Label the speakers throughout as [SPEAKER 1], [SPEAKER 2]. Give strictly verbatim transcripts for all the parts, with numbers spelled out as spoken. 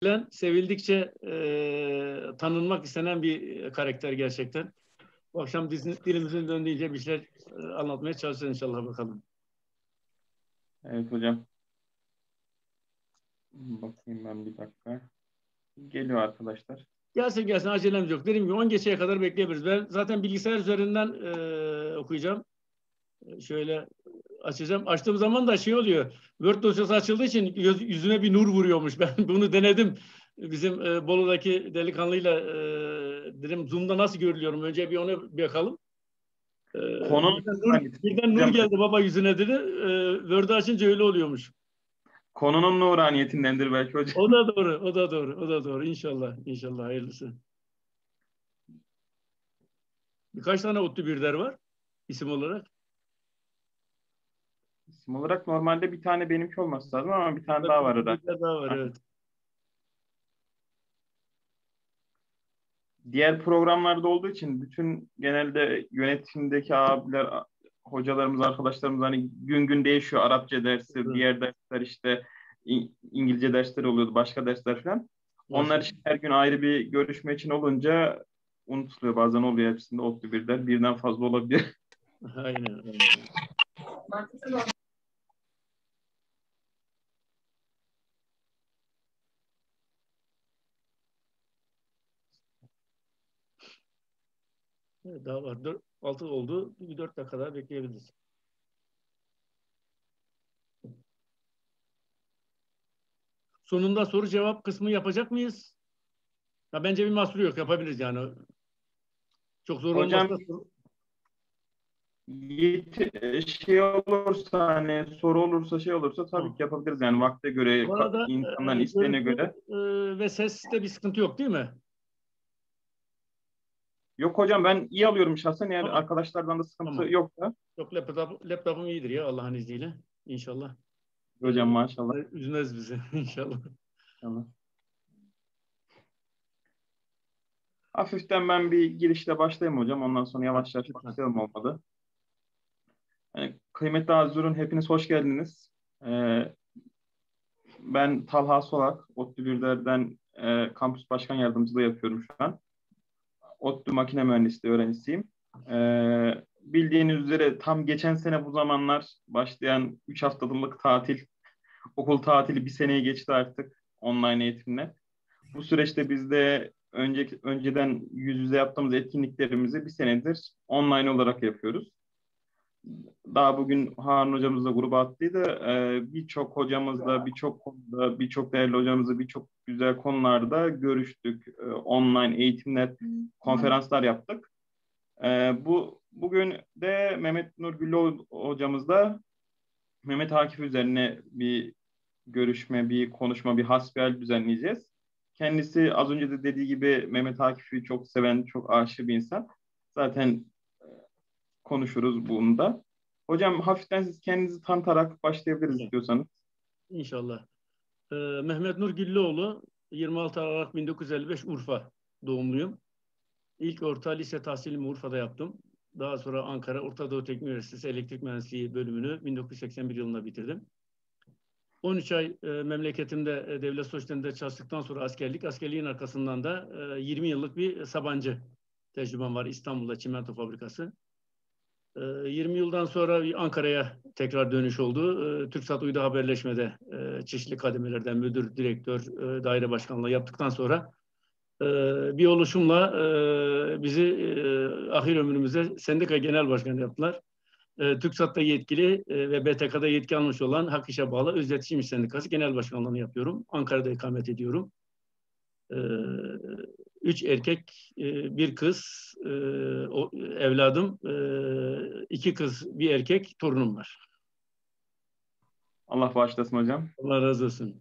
[SPEAKER 1] sevilen, sevildikçe e, tanınmak istenen bir karakter gerçekten. Bu akşam dilimizin döndüğünce bir şeyler e, anlatmaya çalışacağız inşallah bakalım.
[SPEAKER 2] Evet hocam. Bakayım ben bir dakika. Geliyor arkadaşlar.
[SPEAKER 1] Gelsin gelsin, acelemiz yok. Dediğim gibi on geçeye kadar bekleyebiliriz. Ben zaten bilgisayar üzerinden e, okuyacağım. Şöyle açacağım. Açtığım zaman da şey oluyor. Word dosyası açıldığı için yüz, yüzüme bir nur vuruyormuş. Ben bunu denedim. Bizim e, Bolu'daki delikanlıyla e, dedim Zoom'da nasıl görülüyorum? Önce bir ona bakalım. E,
[SPEAKER 2] Konunun
[SPEAKER 1] birden nur, birden nur
[SPEAKER 2] hocam,
[SPEAKER 1] geldi baba yüzüne dedi. E, Word'u açınca öyle oluyormuş.
[SPEAKER 2] konunun nuraniyetindendir belki hocam.
[SPEAKER 1] O da doğru, o da doğru, o da doğru. İnşallah, inşallah hayırlısı. Birkaç tane ODTÜ birler var isim olarak.
[SPEAKER 2] İsim olarak normalde bir tane benimki olması lazım ama bir tane daha var herhalde.
[SPEAKER 1] Bir daha var, evet.
[SPEAKER 2] Diğer programlarda olduğu için bütün genelde yönetimdeki abiler, hocalarımız, arkadaşlarımız hani gün gün değişiyor. Arapça dersi,
[SPEAKER 1] Evet.
[SPEAKER 2] diğer dersler işte İngilizce dersleri oluyordu, başka dersler falan. Onlar
[SPEAKER 1] Maşallah.
[SPEAKER 2] için her gün ayrı bir görüşme için olunca unutuluyor. Bazen oluyor, hepsinde ODTÜ birden, birden fazla olabilir.
[SPEAKER 1] Aynen, aynen. Evet, daha var. Dört, altı oldu. Bir dört dakika daha bekleyebiliriz. Sonunda soru cevap kısmı yapacak mıyız? Ya bence bir mahsuru yok. Yapabiliriz yani. Çok zor
[SPEAKER 2] Hocam
[SPEAKER 1] olmazsa soru...
[SPEAKER 2] yet- şey olursa hani soru olursa şey olursa tabii
[SPEAKER 1] Tamam.
[SPEAKER 2] ki yapabiliriz yani vakte göre,
[SPEAKER 1] Bu arada
[SPEAKER 2] insanların
[SPEAKER 1] e,
[SPEAKER 2] isteğine
[SPEAKER 1] görüntü
[SPEAKER 2] göre.
[SPEAKER 1] e, ve seste bir sıkıntı yok değil mi?
[SPEAKER 2] Yok hocam, ben iyi alıyorum şahsen, eğer
[SPEAKER 1] Tamam.
[SPEAKER 2] arkadaşlardan da sıkıntı
[SPEAKER 1] Tamam.
[SPEAKER 2] yoksa.
[SPEAKER 1] Yok, laptop, laptopum iyidir ya Allah'ın izniyle. İnşallah. E,
[SPEAKER 2] Hocam maşallah.
[SPEAKER 1] üzmez bizi inşallah.
[SPEAKER 2] İnşallah. Hafiften ben bir girişle başlayayım hocam. Ondan sonra yavaş yavaş
[SPEAKER 1] Lütfen.
[SPEAKER 2] başlayalım olmadı. Yani, kıymetli Azur'un hepiniz hoş geldiniz. Ee, ben Talha Solak, ODTÜ Birder'den e, kampüs başkan yardımcılığı yapıyorum şu an. ODTÜ makine mühendisliği öğrencisiyim. Ee, bildiğiniz üzere tam geçen sene bu zamanlar başlayan üç haftalık tatil, okul tatili bir seneyi geçti artık online eğitimle. Bu süreçte biz de önce, önceden yüz yüze yaptığımız etkinliklerimizi bir senedir online olarak yapıyoruz. Daha bugün Harun hocamızla gruba attıydı. Ee, birçok hocamızla, birçok konuda, birçok değerli hocamızla birçok güzel konularda görüştük. Ee, online eğitimler, konferanslar yaptık. Ee, bu bugün de Mehmet Nur Güllü hocamızla Mehmet Akif üzerine bir görüşme, bir konuşma, bir hasbihal düzenleyeceğiz. Kendisi az önce de dediği gibi Mehmet Akif'i çok seven, çok aşık bir insan. Zaten e, konuşuruz bunu da. Hocam hafiften siz kendinizi tanıtarak başlayabiliriz
[SPEAKER 1] Güzel.
[SPEAKER 2] istiyorsanız.
[SPEAKER 1] İnşallah. Ee, Mehmet Nur Güllüoğlu, yirmi altı Aralık bin dokuz yüz elli beş Urfa doğumluyum. İlk orta lise tahsilimi Urfa'da yaptım. Daha sonra Ankara Orta Doğu Teknik Üniversitesi Elektrik Mühendisliği bölümünü bin dokuz yüz seksen bir yılında bitirdim. on üç ay e, memleketimde e, devlet sosyetinde çalıştıktan sonra askerlik, askerliğin arkasından da e, yirmi yıllık bir Sabancı tecrübem var İstanbul'da çimento fabrikası. E, yirmi yıldan sonra Ankara'ya tekrar dönüş oldu. E, TürkSat Uydu Haberleşme'de e, çeşitli kademelerden müdür, direktör, e, daire başkanlığı yaptıktan sonra e, bir oluşumla e, bizi e, ahir ömrümüzde sendika genel başkanı yaptılar. E, TürkSat'ta yetkili e, ve B T K'da yetki almış olan Hak İş'e bağlı Özletişim İş Sendikası Genel Başkanlığını yapıyorum. Ankara'da ikamet ediyorum. E, üç erkek, e, bir kız, e, o, evladım, e, iki kız, bir erkek, torunum var.
[SPEAKER 2] Allah bağışlasın hocam.
[SPEAKER 1] Allah razı olsun.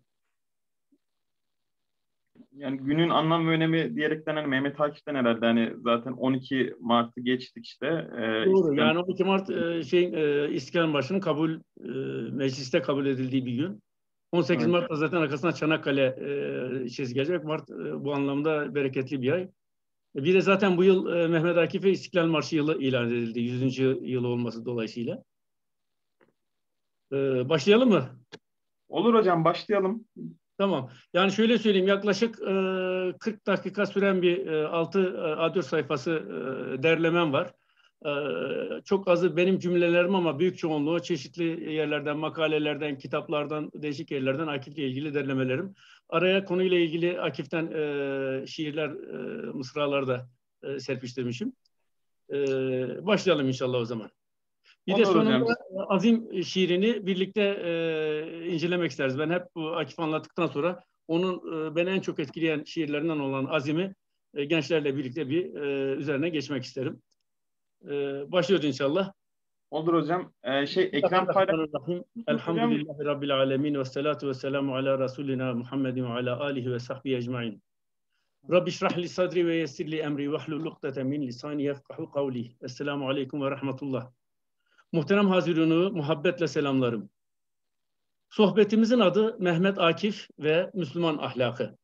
[SPEAKER 2] Yani günün anlam ve önemi diyerekten hani Mehmet Akif'ten herhalde hani zaten on iki Mart'ı geçtik işte. Ee,
[SPEAKER 1] Doğru.
[SPEAKER 2] İstiklal
[SPEAKER 1] Yani on iki Mart e, şey e, İstiklal Marşı'nın kabul e, mecliste kabul edildiği bir gün. on sekiz
[SPEAKER 2] evet.
[SPEAKER 1] Mart'ta zaten arkasına Çanakkale e, şeysi gelecek. Mart e, bu anlamda bereketli bir ay. Bir de zaten bu yıl e, Mehmet Akif'e İstiklal Marşı yılı ilan edildi. yüzüncü yılı olması dolayısıyla. E, başlayalım mı?
[SPEAKER 2] Olur hocam, başlayalım.
[SPEAKER 1] Tamam. Yani şöyle söyleyeyim, yaklaşık e, kırk dakika süren bir e, altı A dört sayfası e, derlemem var. E, çok azı benim cümlelerim ama büyük çoğunluğu çeşitli yerlerden, makalelerden, kitaplardan, değişik yerlerden Akif'le ilgili derlemelerim. Araya konuyla ilgili Akif'ten e, şiirler, e, mısralar da e, serpiştirmişim. E, başlayalım inşallah o zaman. Bir de
[SPEAKER 2] Olur hocam.
[SPEAKER 1] sonunda Azim şiirini birlikte e, incelemek isteriz. Ben hep bu Akif anlattıktan sonra onun e, beni en çok etkileyen şiirlerinden olan Azim'i e, gençlerle birlikte bir e, üzerine geçmek isterim. E, başlıyoruz inşallah.
[SPEAKER 2] Olur hocam. Ee, şey ekran paylaş
[SPEAKER 1] Bismillahirrahmanirrahim.
[SPEAKER 2] hocam.
[SPEAKER 1] Elhamdülillahi Rabbil alemin ve salatu ve selamu ala Resulina Muhammedin ve ala alihi ve sahbihi ecmain. Rabbi şrah li sadri ve yessir li emri ve hlul ukdete min lisani yefkahu kavli. Esselamu aleyküm ve rahmetullah. Muhterem Hazirunu muhabbetle selamlarım. Sohbetimizin adı Mehmet Akif ve Müslüman ahlakı.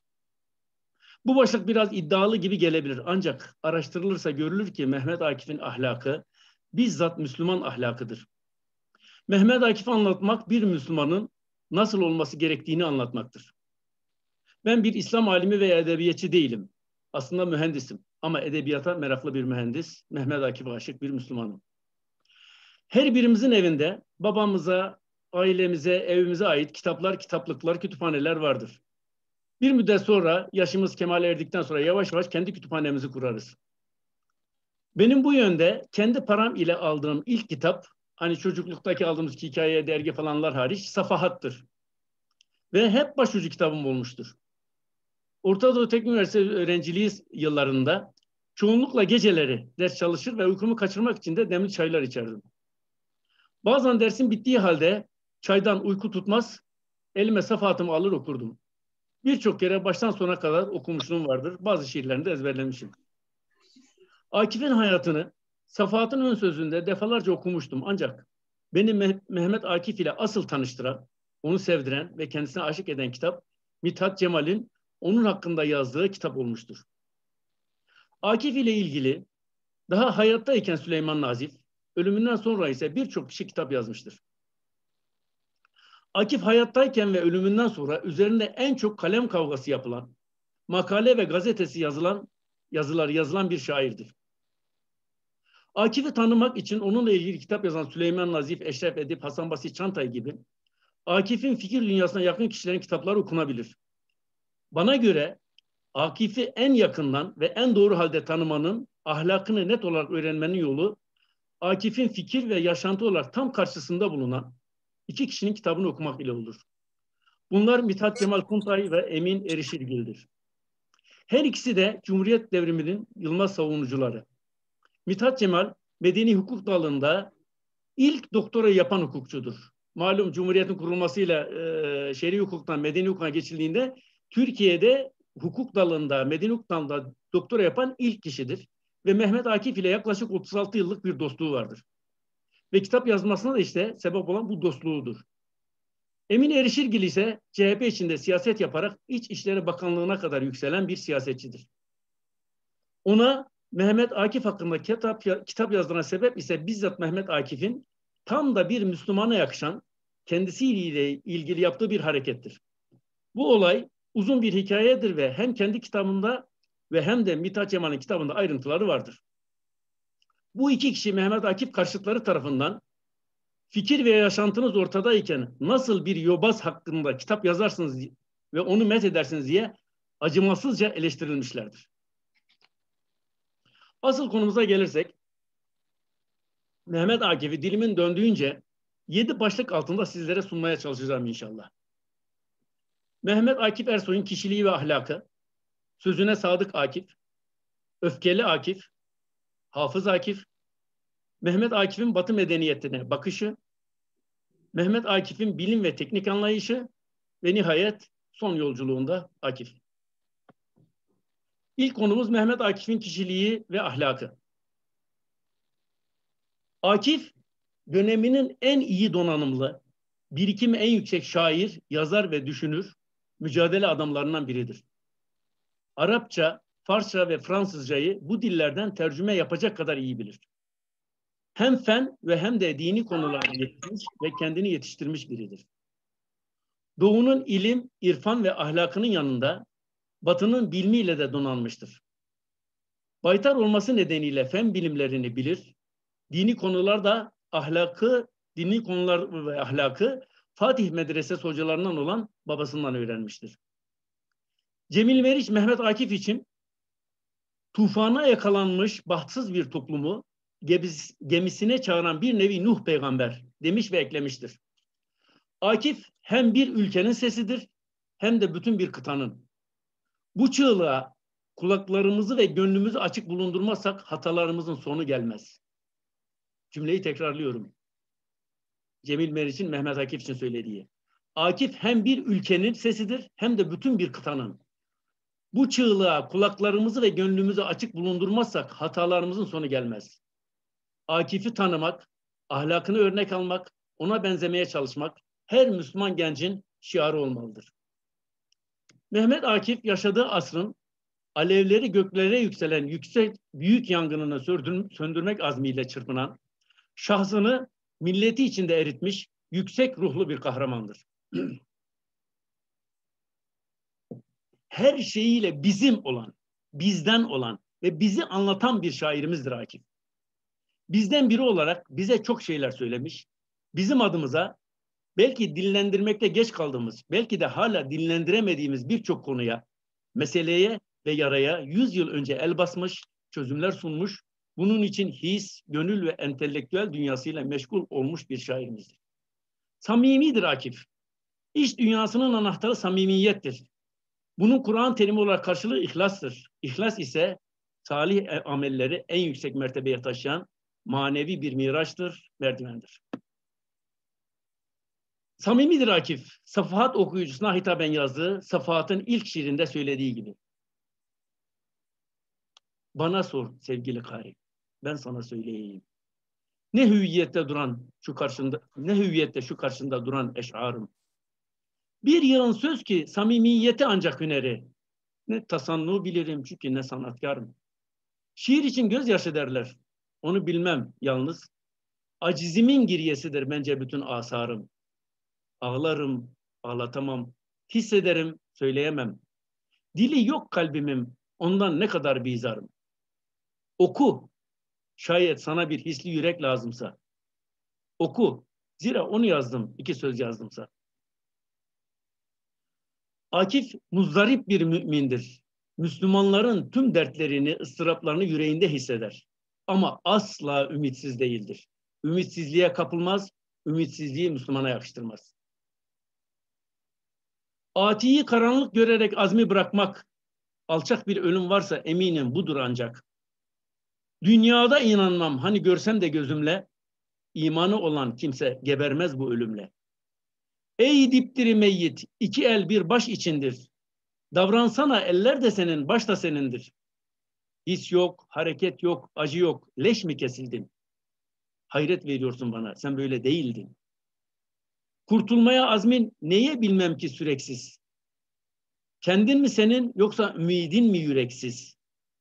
[SPEAKER 1] Bu başlık biraz iddialı gibi gelebilir. Ancak araştırılırsa görülür ki Mehmet Akif'in ahlakı bizzat Müslüman ahlakıdır. Mehmet Akif'i anlatmak bir Müslümanın nasıl olması gerektiğini anlatmaktır. Ben bir İslam alimi veya edebiyatçı değilim. Aslında mühendisim ama edebiyata meraklı bir mühendis, Mehmet Akif'e aşık bir Müslümanım. Her birimizin evinde babamıza, ailemize, evimize ait kitaplar, kitaplıklar, kütüphaneler vardır. Bir müddet sonra yaşımız kemale erdikten sonra yavaş yavaş kendi kütüphanemizi kurarız. Benim bu yönde kendi param ile aldığım ilk kitap, hani çocukluktaki aldığımız hikaye, dergi falanlar hariç Safahat'tır. Ve hep başucu kitabım olmuştur. Orta Doğu Teknik Üniversitesi öğrenciliği yıllarında çoğunlukla geceleri ders çalışır ve uykumu kaçırmak için de demli çaylar içerdim. Bazen dersin bittiği halde çaydan uyku tutmaz, elime Safahat'ımı alır okurdum. Birçok kere baştan sona kadar okumuşluğum vardır. Bazı şiirlerini de ezberlemişim. Akif'in hayatını Safahat'ın ön sözünde defalarca okumuştum. Ancak beni Mehmet Akif ile asıl tanıştıran, onu sevdiren ve kendisine aşık eden kitap Mithat Cemal'in onun hakkında yazdığı kitap olmuştur. Akif ile ilgili daha hayattayken Süleyman Nazif, ölümünden sonra ise birçok kişi kitap yazmıştır. Akif hayattayken ve ölümünden sonra üzerinde en çok kalem kavgası yapılan, makale ve gazetesi yazılan, yazılar yazılan bir şairdir. Akif'i tanımak için onunla ilgili kitap yazan Süleyman Nazif, Eşref Edip, Hasan Basri Çantay gibi Akif'in fikir dünyasına yakın kişilerin kitapları okunabilir. Bana göre Akif'i en yakından ve en doğru halde tanımanın, ahlakını net olarak öğrenmenin yolu, Akif'in fikir ve yaşantı olarak tam karşısında bulunan iki kişinin kitabını okumak ile olur. Bunlar Mithat Cemal Kuntay ve Emin Erişirgil'dir. Her ikisi de Cumhuriyet devriminin yılmaz savunucuları. Mithat Cemal, Medeni Hukuk dalında ilk doktora yapan hukukçudur. Malum Cumhuriyet'in kurulmasıyla e, şer'i hukuktan medeni hukuka geçildiğinde Türkiye'de hukuk dalında, medeni hukuk dalında doktora yapan ilk kişidir. Ve Mehmet Akif ile yaklaşık otuz altı yıllık bir dostluğu vardır. Ve kitap yazmasına da işte sebep olan bu dostluğudur. Emin Erişirgil ise C H P içinde siyaset yaparak İç İşleri Bakanlığı'na kadar yükselen bir siyasetçidir. Ona Mehmet Akif hakkında kitap, kitap yazdığına sebep ise bizzat Mehmet Akif'in tam da bir Müslümana yakışan kendisiyle ilgili yaptığı bir harekettir. Bu olay uzun bir hikayedir ve hem kendi kitabında ve hem de Mithat Cemal'in kitabında ayrıntıları vardır. Bu iki kişi Mehmet Akif karşıtları tarafından fikir ve yaşantınız ortadayken nasıl bir yobaz hakkında kitap yazarsınız ve onu met edersiniz diye acımasızca eleştirilmişlerdir. Asıl konumuza gelirsek, Mehmet Akif'i dilimin döndüğünce yedi başlık altında sizlere sunmaya çalışacağım inşallah. Mehmet Akif Ersoy'un kişiliği ve ahlakı, sözüne sadık Akif, öfkeli Akif, hafız Akif, Mehmet Akif'in Batı medeniyetine bakışı, Mehmet Akif'in bilim ve teknik anlayışı ve nihayet son yolculuğunda Akif. İlk konumuz Mehmet Akif'in kişiliği ve ahlakı. Akif, döneminin en iyi donanımlı, birikimi en yüksek şair, yazar ve düşünür, mücadele adamlarından biridir. Arapça, Farsça ve Fransızcayı bu dillerden tercüme yapacak kadar iyi bilir. Hem fen ve hem de dini konularda yetişmiş ve kendini yetiştirmiş biridir. Doğu'nun ilim, irfan ve ahlakının yanında Batı'nın bilmiyle de donanmıştır. Baytar olması nedeniyle fen bilimlerini bilir, dini konularda ahlakı, dini konular ve ahlakı Fatih Medresesi hocalarından olan babasından öğrenmiştir. Cemil Meriç Mehmet Akif için tufana yakalanmış bahtsız bir toplumu gemisine çağıran bir nevi Nuh peygamber demiş ve eklemiştir. Akif hem bir ülkenin sesidir hem de bütün bir kıtanın. Bu çığlığa kulaklarımızı ve gönlümüzü açık bulundurmazsak hatalarımızın sonu gelmez. Cümleyi tekrarlıyorum. Cemil Meriç'in Mehmet Akif için söylediği. Akif hem bir ülkenin sesidir hem de bütün bir kıtanın. Bu çığlığa kulaklarımızı ve gönlümüzü açık bulundurmazsak hatalarımızın sonu gelmez. Akif'i tanımak, ahlakını örnek almak, ona benzemeye çalışmak her Müslüman gencin şiarı olmalıdır. Mehmet Akif yaşadığı asrın alevleri göklere yükselen yüksek büyük yangınını söndürmek azmiyle çırpınan, şahsını milleti içinde eritmiş yüksek ruhlu bir kahramandır. Her şeyiyle bizim olan, bizden olan ve bizi anlatan bir şairimizdir Akif. Bizden biri olarak bize çok şeyler söylemiş, bizim adımıza belki dillendirmekte geç kaldığımız, belki de hala dillendiremediğimiz birçok konuya, meseleye ve yaraya yüz yıl önce el basmış, çözümler sunmuş, bunun için his, gönül ve entelektüel dünyasıyla meşgul olmuş bir şairimizdir. Samimidir Akif. İş dünyasının anahtarı samimiyettir. Bunun Kur'an terimi olarak karşılığı ihlastır. İhlas ise salih amelleri en yüksek mertebeye taşıyan manevi bir miraçtır, merdivendir. Samimidir Akif. Safahat okuyucusuna hitaben yazdığı Safahat'ın ilk şiirinde söylediği gibi. Bana sor sevgili kari, ben sana söyleyeyim. Ne hüviyette duran şu karşında, ne hüviyette şu karşında duran eşarım. Bir yığın söz ki samimiyeti ancak hüneri. Ne tasannu bilirim çünkü ne sanatkarım. Şiir için gözyaşı derler. Onu bilmem yalnız. Acizimin giryesidir bence bütün asarım. Ağlarım, ağlatamam. Hissederim, söyleyemem. Dili yok kalbimin, ondan ne kadar bizarım. Oku, şayet sana bir hisli yürek lazımsa. Oku, zira onu yazdım, iki söz yazdımsa. Akif muzdarip bir mümindir. Müslümanların tüm dertlerini, ıstıraplarını yüreğinde hisseder. Ama asla ümitsiz değildir. Ümitsizliğe kapılmaz, ümitsizliği Müslümana yakıştırmaz. Atiyi karanlık görerek azmi bırakmak, alçak bir ölüm varsa eminim budur ancak. Dünyada inanmam, hani görsem de gözümle, imanı olan kimse gebermez bu ölümle. Ey dipdiri meyyit, iki el bir baş içindir. Davransana, eller de senin, baş da senindir. His yok, hareket yok, acı yok, leş mi kesildin? Hayret veriyorsun bana, sen böyle değildin. Kurtulmaya azmin neye bilmem ki süreksiz? Kendin mi senin yoksa ümidin mi yüreksiz?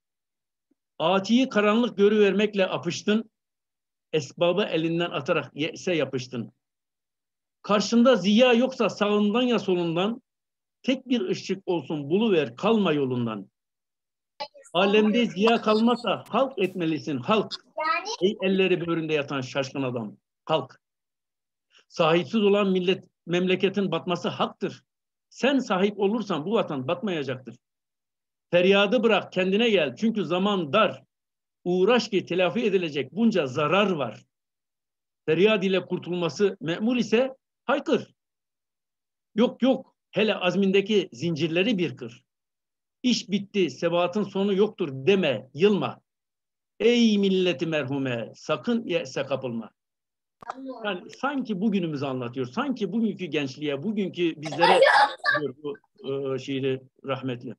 [SPEAKER 1] Atiyi karanlık görüvermekle apıştın, esbabı elinden atarak yese yapıştın. Karşında ziya yoksa sağından ya solundan, tek bir ışık olsun buluver, kalma yolundan. Alemde ziya kalmazsa halk etmelisin, halk. Ey elleri böğründe yatan şaşkın adam, kalk. Sahipsiz olan millet, memleketin batması haktır. Sen sahip olursan bu vatan batmayacaktır. Feryadı bırak, kendine gel, çünkü zaman dar. Uğraş ki telafi edilecek bunca zarar var. Feryad ile kurtulması me'mul ise haykır. Yok yok, hele azmindeki zincirleri bir kır. İş bitti, sebatın sonu yoktur deme, yılma. Ey milleti merhume, sakın yese kapılma. Yani sanki bugünümüzü anlatıyor, sanki bugünkü gençliğe, bugünkü bizlere diyor bu e, şiiri rahmetli.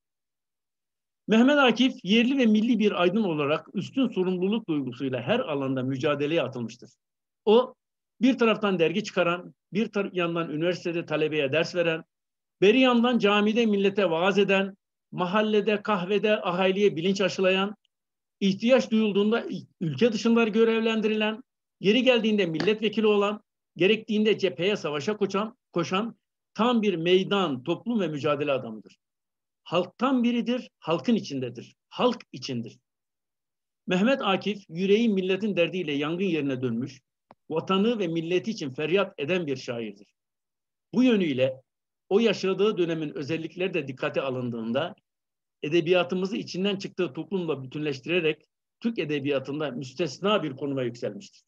[SPEAKER 1] Mehmet Akif yerli ve milli bir aydın olarak üstün sorumluluk duygusuyla her alanda mücadeleye atılmıştır. O bir taraftan dergi çıkaran, bir yandan üniversitede talebeye ders veren, beri yandan camide millete vaaz eden, mahallede, kahvede ahaliye bilinç aşılayan, ihtiyaç duyulduğunda ülke dışında görevlendirilen, yeri geldiğinde milletvekili olan, gerektiğinde cepheye savaşa koşan, koşan Tam bir meydan, toplum ve mücadele adamıdır. Halktan biridir, halkın içindedir. Halk içindir. Mehmet Akif, yüreği milletin derdiyle yangın yerine dönmüş, vatanı ve milleti için feryat eden bir şairdir. Bu yönüyle o yaşadığı dönemin özellikleri de dikkate alındığında edebiyatımızı içinden çıktığı toplumla bütünleştirerek Türk edebiyatında müstesna bir konuma yükselmiştir.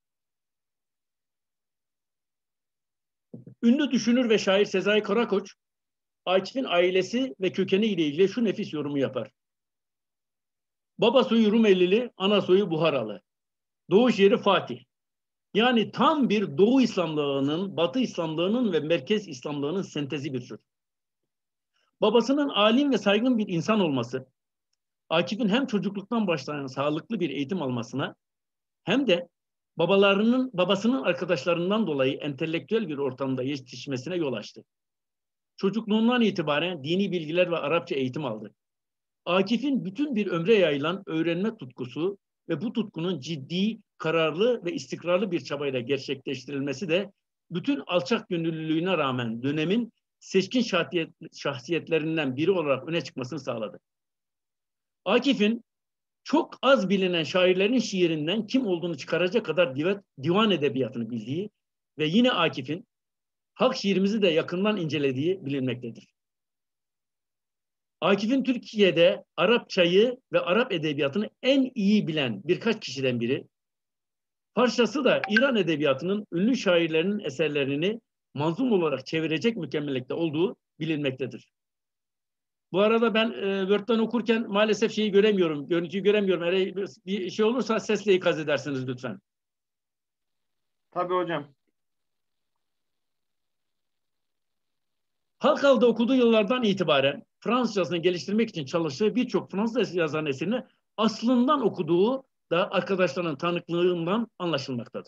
[SPEAKER 1] Ünlü düşünür ve şair Sezai Karakoç, Akif'in ailesi ve kökeni ile ilgili şu nefis yorumu yapar. Baba soyu Rumelili, ana soyu Buharalı. Doğuş yeri Fatih. Yani tam bir Doğu İslamlığının, Batı İslamlığının ve Merkez İslamlığının sentezi bir tür. Babasının alim ve saygın bir insan olması, Akif'in hem çocukluktan başlayan sağlıklı bir eğitim almasına, hem de babalarının, babasının arkadaşlarından dolayı entelektüel bir ortamda yetişmesine yol açtı. Çocukluğundan itibaren dini bilgiler ve Arapça eğitim aldı. Akif'in bütün bir ömre yayılan öğrenme tutkusu ve bu tutkunun ciddi, kararlı ve istikrarlı bir çabayla gerçekleştirilmesi de bütün alçak gönüllülüğüne rağmen dönemin seçkin şahsiyet, şahsiyetlerinden biri olarak öne çıkmasını sağladı. Akif'in çok az bilinen şairlerin şiirinden kim olduğunu çıkaracak kadar divan edebiyatını bildiği ve yine Akif'in halk şiirimizi de yakından incelediği bilinmektedir. Akif'in Türkiye'de Arapçayı ve Arap edebiyatını en iyi bilen birkaç kişiden biri, Farsçası da İran edebiyatının ünlü şairlerinin eserlerini manzum olarak çevirecek mükemmellikte olduğu bilinmektedir. Bu arada ben e, Word'den okurken maalesef şeyi göremiyorum, görüntüyü göremiyorum. Eğer bir şey olursa sesle ikaz edersiniz lütfen.
[SPEAKER 2] Tabii hocam.
[SPEAKER 1] Halkal'da okuduğu yıllardan itibaren Fransızcasını geliştirmek için çalıştığı birçok Fransız yazarın eserini aslından okuduğu da arkadaşlarının tanıklığından anlaşılmaktadır.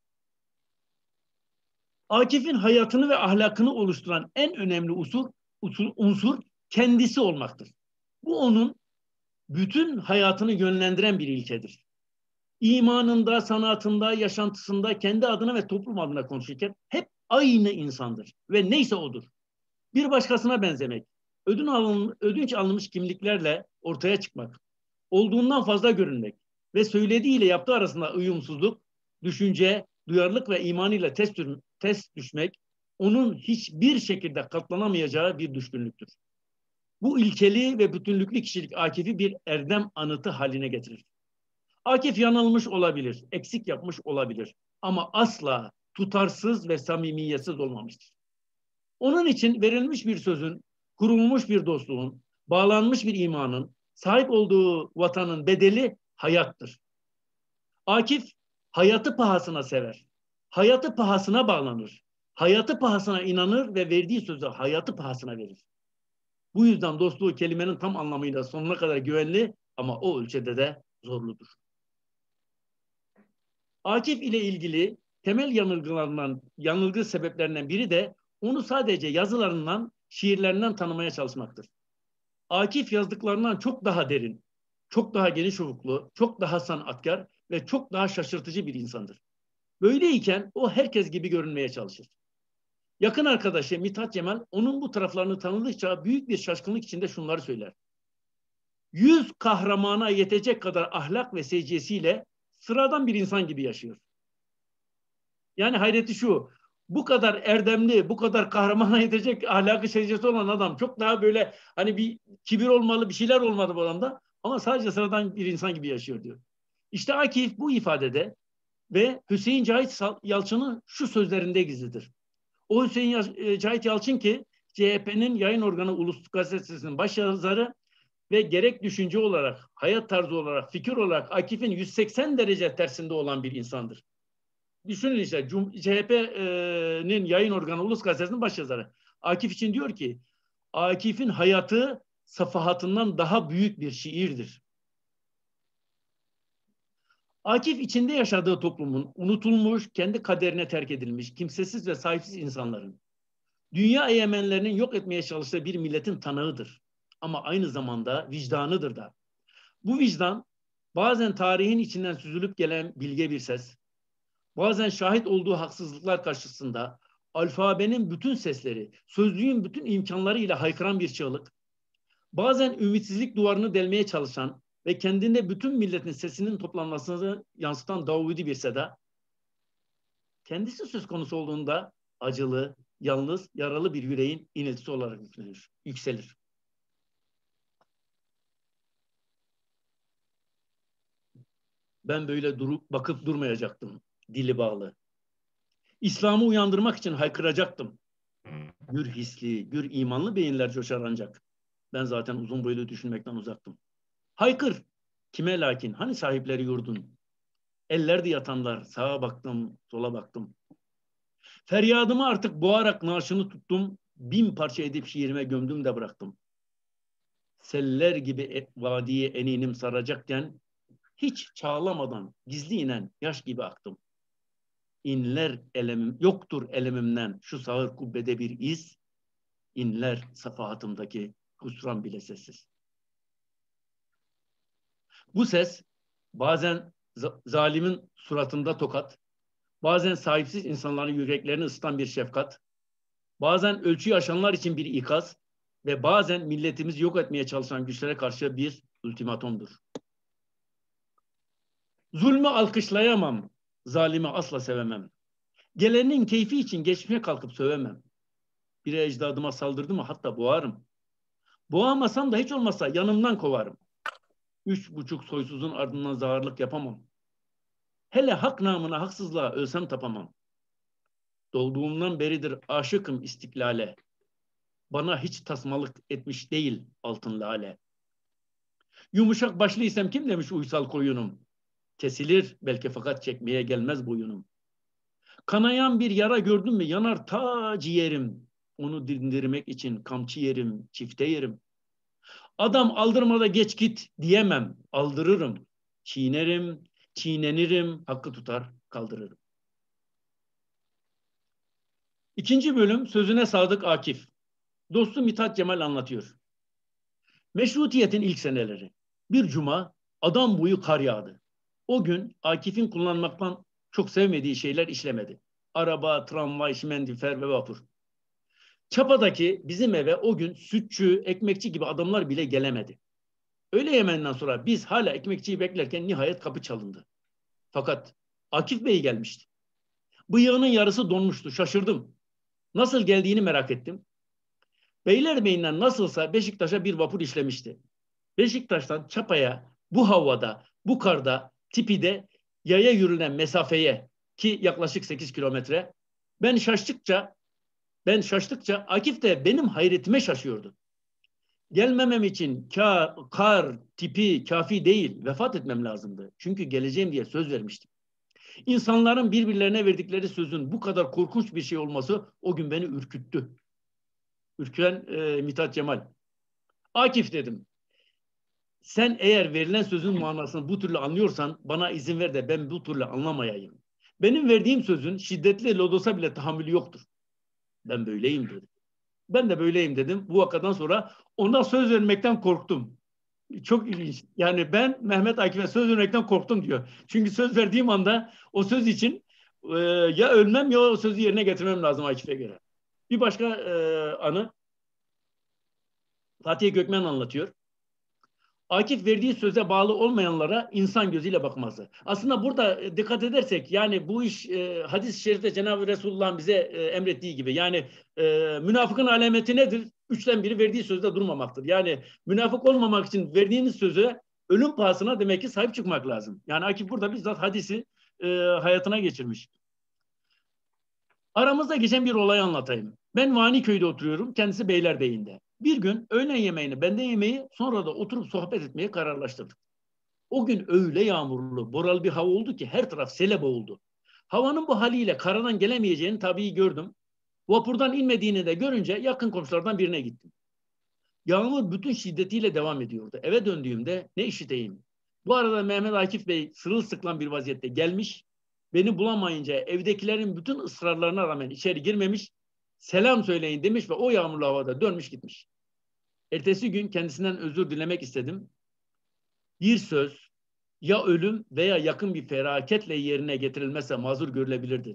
[SPEAKER 1] Akif'in hayatını ve ahlakını oluşturan en önemli unsur, unsur, unsur kendisi olmaktır. Bu onun bütün hayatını yönlendiren bir ilkedir. İmanında, sanatında, yaşantısında kendi adına ve toplum adına konuşurken hep aynı insandır ve neyse odur. Bir başkasına benzemek, ödün alın, ödünç alınmış kimliklerle ortaya çıkmak, olduğundan fazla görünmek ve söylediğiyle yaptığı arasında uyumsuzluk, düşünce, duyarlılık ve imanıyla test, test düşmek, onun hiçbir şekilde katlanamayacağı bir düşkünlüktür. Bu ilkeli ve bütünlüklü kişilik Akif'i bir erdem anıtı haline getirir. Akif yanılmış olabilir, eksik yapmış olabilir ama asla tutarsız ve samimiyetsiz olmamıştır. Onun için verilmiş bir sözün, kurulmuş bir dostluğun, bağlanmış bir imanın, sahip olduğu vatanın bedeli hayattır. Akif hayatı pahasına sever, hayatı pahasına bağlanır, hayatı pahasına inanır ve verdiği sözü hayatı pahasına verir. Bu yüzden dostluğu kelimenin tam anlamıyla sonuna kadar güvenli ama o ölçüde de zorludur. Akif ile ilgili temel yanılgılarından, yanılgı sebeplerinden biri de onu sadece yazılarından, şiirlerinden tanımaya çalışmaktır. Akif yazdıklarından çok daha derin, çok daha geniş ufuklu, çok daha sanatkar ve çok daha şaşırtıcı bir insandır. Böyleyken o herkes gibi görünmeye çalışır. Yakın arkadaşı Mithat Cemal onun bu taraflarını tanıdıkça büyük bir şaşkınlık içinde şunları söyler. Yüz kahramana yetecek kadar ahlak ve seciyesiyle sıradan bir insan gibi yaşıyor. Yani hayreti şu, bu kadar erdemli, bu kadar kahramana yetecek ahlakı seciyesi olan adam çok daha böyle hani bir kibir olmalı, bir şeyler olmalı bu adamda ama sadece sıradan bir insan gibi yaşıyor diyor. İşte Akif bu ifadede ve Hüseyin Cahit Yalçın'ın şu sözlerinde gizlidir. O Hüseyin Cahit Yalçın ki C H P'nin yayın organı Ulus Gazetesi'nin başyazarı ve gerek düşünce olarak, hayat tarzı olarak, fikir olarak Akif'in yüz seksen derece tersinde olan bir insandır. Düşünün işte C H P'nin yayın organı Ulus Gazetesi'nin başyazarı. Akif için diyor ki, Akif'in hayatı safahatından daha büyük bir şiirdir. Akif içinde yaşadığı toplumun unutulmuş, kendi kaderine terk edilmiş, kimsesiz ve sahipsiz insanların, dünya egemenlerinin yok etmeye çalıştığı bir milletin tanığıdır. Ama aynı zamanda vicdanıdır da. Bu vicdan bazen tarihin içinden süzülüp gelen bilge bir ses, bazen şahit olduğu haksızlıklar karşısında alfabenin bütün sesleri, sözlüğün bütün imkanlarıyla haykıran bir çığlık, bazen ümitsizlik duvarını delmeye çalışan ve kendinde bütün milletin sesinin toplanmasını yansıtan Davudi bir seda, kendisi söz konusu olduğunda acılı, yalnız, yaralı bir yüreğin iniltisi olarak yükselir. yükselir. Ben böyle durup bakıp durmayacaktım, dili bağlı. İslam'ı uyandırmak için haykıracaktım. Gür hisli, gür imanlı beyinler coşar ancak. Ben zaten uzun boylu düşünmekten uzaktım. Haykır, kime lakin, hani sahipleri yurdun? Ellerde yatanlar, sağa baktım, sola baktım. Feryadımı artık boğarak naaşını tuttum, bin parça edip şiirime gömdüm de bıraktım. Seller gibi vadiye eninim saracakken, hiç çağlamadan gizli inen yaş gibi aktım. İnler elemim, yoktur elemimden şu sağır kubbede bir iz, inler safahatımdaki husran bile sessiz. Bu ses bazen zalimin suratında tokat, bazen sahipsiz insanların yüreklerini ısıtan bir şefkat, bazen ölçüyü aşanlar için bir ikaz ve bazen milletimizi yok etmeye çalışan güçlere karşı bir ultimatomdur. Zulmü alkışlayamam, zalimi asla sevemem. Gelenin keyfi için geçmişe kalkıp sövemem. Bir ecdadıma saldırdı mı hatta boğarım. Boğamasam da hiç olmazsa yanımdan kovarım. Üç buçuk soysuzun ardından zağırlık yapamam. Hele hak namına haksızlığa ölsem tapamam. Doğduğumdan beridir aşıkım istiklale. Bana hiç tasmalık etmiş değil altın lale. Yumuşak başlıysam kim demiş uysal koyunum? Kesilir belki fakat çekmeye gelmez boyunum. Kanayan bir yara gördüm mü yanar ta ciğerim. Onu dindirmek için kamçı yerim, çifte yerim. Adam aldırmada geç git diyemem, aldırırım. Çiğnerim, çiğnenirim, hakkı tutar, kaldırırım. İkinci bölüm sözüne sadık Akif. Dostu Mithat Cemal anlatıyor. Meşrutiyetin ilk seneleri. Bir cuma adam boyu kar yağdı. O gün Akif'in kullanmaktan çok sevmediği şeyler işlemedi. Araba, tramvay, şimendifer ve vapur. Çapa'daki bizim eve o gün sütçü, ekmekçi gibi adamlar bile gelemedi. Öğle yemeğinden sonra biz hala ekmekçiyi beklerken nihayet kapı çalındı. Fakat Akif Bey gelmişti. Bıyığının yarısı donmuştu. Şaşırdım. Nasıl geldiğini merak ettim. Beylerbeyi'nden nasılsa Beşiktaş'a bir vapur işlemişti. Beşiktaş'tan Çapa'ya bu havada, bu karda, tipide yaya yürünen mesafeye ki yaklaşık sekiz kilometre ben şaştıkça ben şaştıkça Akif de benim hayretime şaşıyordu. Gelmemem için ka, kar, tipi kafi değil, vefat etmem lazımdı. Çünkü geleceğim diye söz vermiştim. İnsanların birbirlerine verdikleri sözün bu kadar korkunç bir şey olması o gün beni ürküttü. Ürküyen e, Mithat Cemal. Akif dedim. Sen eğer verilen sözün manasını bu türlü anlıyorsan bana izin ver de ben bu türlü anlamayayım. Benim verdiğim sözün şiddetli lodosa bile tahammülü yoktur. Ben böyleyim dedim. Ben de böyleyim dedim. Bu vakadan sonra ona söz vermekten korktum. Çok ilginç. Yani ben Mehmet Akif'e söz vermekten korktum diyor. Çünkü söz verdiğim anda o söz için e, ya ölmem ya o sözü yerine getirmem lazım Akif'e göre. Bir başka e, anı Fatih Gökmen anlatıyor. Akif verdiği söze bağlı olmayanlara insan gözüyle bakmazdı. Aslında burada dikkat edersek yani bu iş e, hadis-i şerifte Cenab-ı Resulullah'ın bize e, emrettiği gibi yani e, münafıkın alameti nedir? Üçten biri verdiği sözde durmamaktır. Yani münafık olmamak için verdiğiniz söze ölüm pahasına demek ki sahip çıkmak lazım. Yani Akif burada bizzat hadisi e, hayatına geçirmiş. Aramızda geçen bir olayı anlatayım. Ben Vaniköy'de oturuyorum, kendisi Beylerbeyi'nde. Bir gün öğlen yemeğini, benden yemeği sonra da oturup sohbet etmeye kararlaştırdık. O gün öyle yağmurlu, boralı bir hava oldu ki her taraf sele boğuldu. Havanın bu haliyle karadan gelemeyeceğini tabii gördüm. Vapurdan inmediğini de görünce yakın komşulardan birine gittim. Yağmur bütün şiddetiyle devam ediyordu. Eve döndüğümde ne işiteyim. Bu arada Mehmet Akif Bey sırılsıklam bir vaziyette gelmiş. Beni bulamayınca evdekilerin bütün ısrarlarına rağmen içeri girmemiş. Selam söyleyin demiş ve o yağmurlu havada dönmüş gitmiş. Ertesi gün kendisinden özür dilemek istedim. Bir söz ya ölüm veya yakın bir felaketle yerine getirilmezse mazur görülebilir dedi.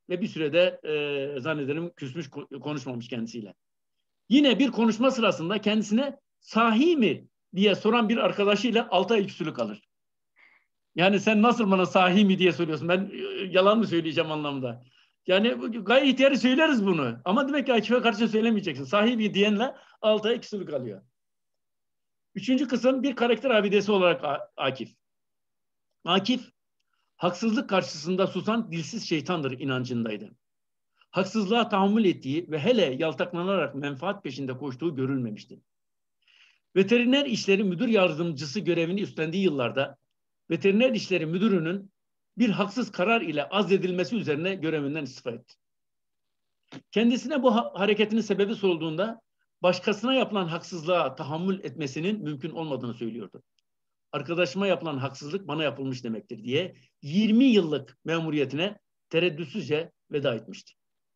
[SPEAKER 1] ve bir sürede e, zannederim küsmüş, konuşmamış kendisiyle. Yine bir konuşma sırasında kendisine sahi mi diye soran bir arkadaşıyla altı ay küsülü kalır. Yani sen nasıl bana sahi mi diye soruyorsun? Ben yalan mı söyleyeceğim anlamda. Yani gayet ihtiyarı söyleriz bunu. Ama demek ki Akif'e karşı söylemeyeceksin. Sahi mi diyenle altı ay küsülü kalıyor. Üçüncü kısım bir karakter abidesi olarak Akif. Akif, haksızlık karşısında susan dilsiz şeytandır inancındaydı. Haksızlığa tahammül ettiği ve hele yaltaklanarak menfaat peşinde koştuğu görülmemişti. Veteriner işleri müdür yardımcısı görevini üstlendiği yıllarda veteriner işleri müdürünün bir haksız karar ile azledilmesi üzerine görevinden istifa etti. Kendisine bu ha- hareketinin sebebi sorulduğunda başkasına yapılan haksızlığa tahammül etmesinin mümkün olmadığını söylüyordu. Arkadaşıma yapılan haksızlık bana yapılmış demektir diye yirmi yıllık memuriyetine tereddütsüzce veda etmişti.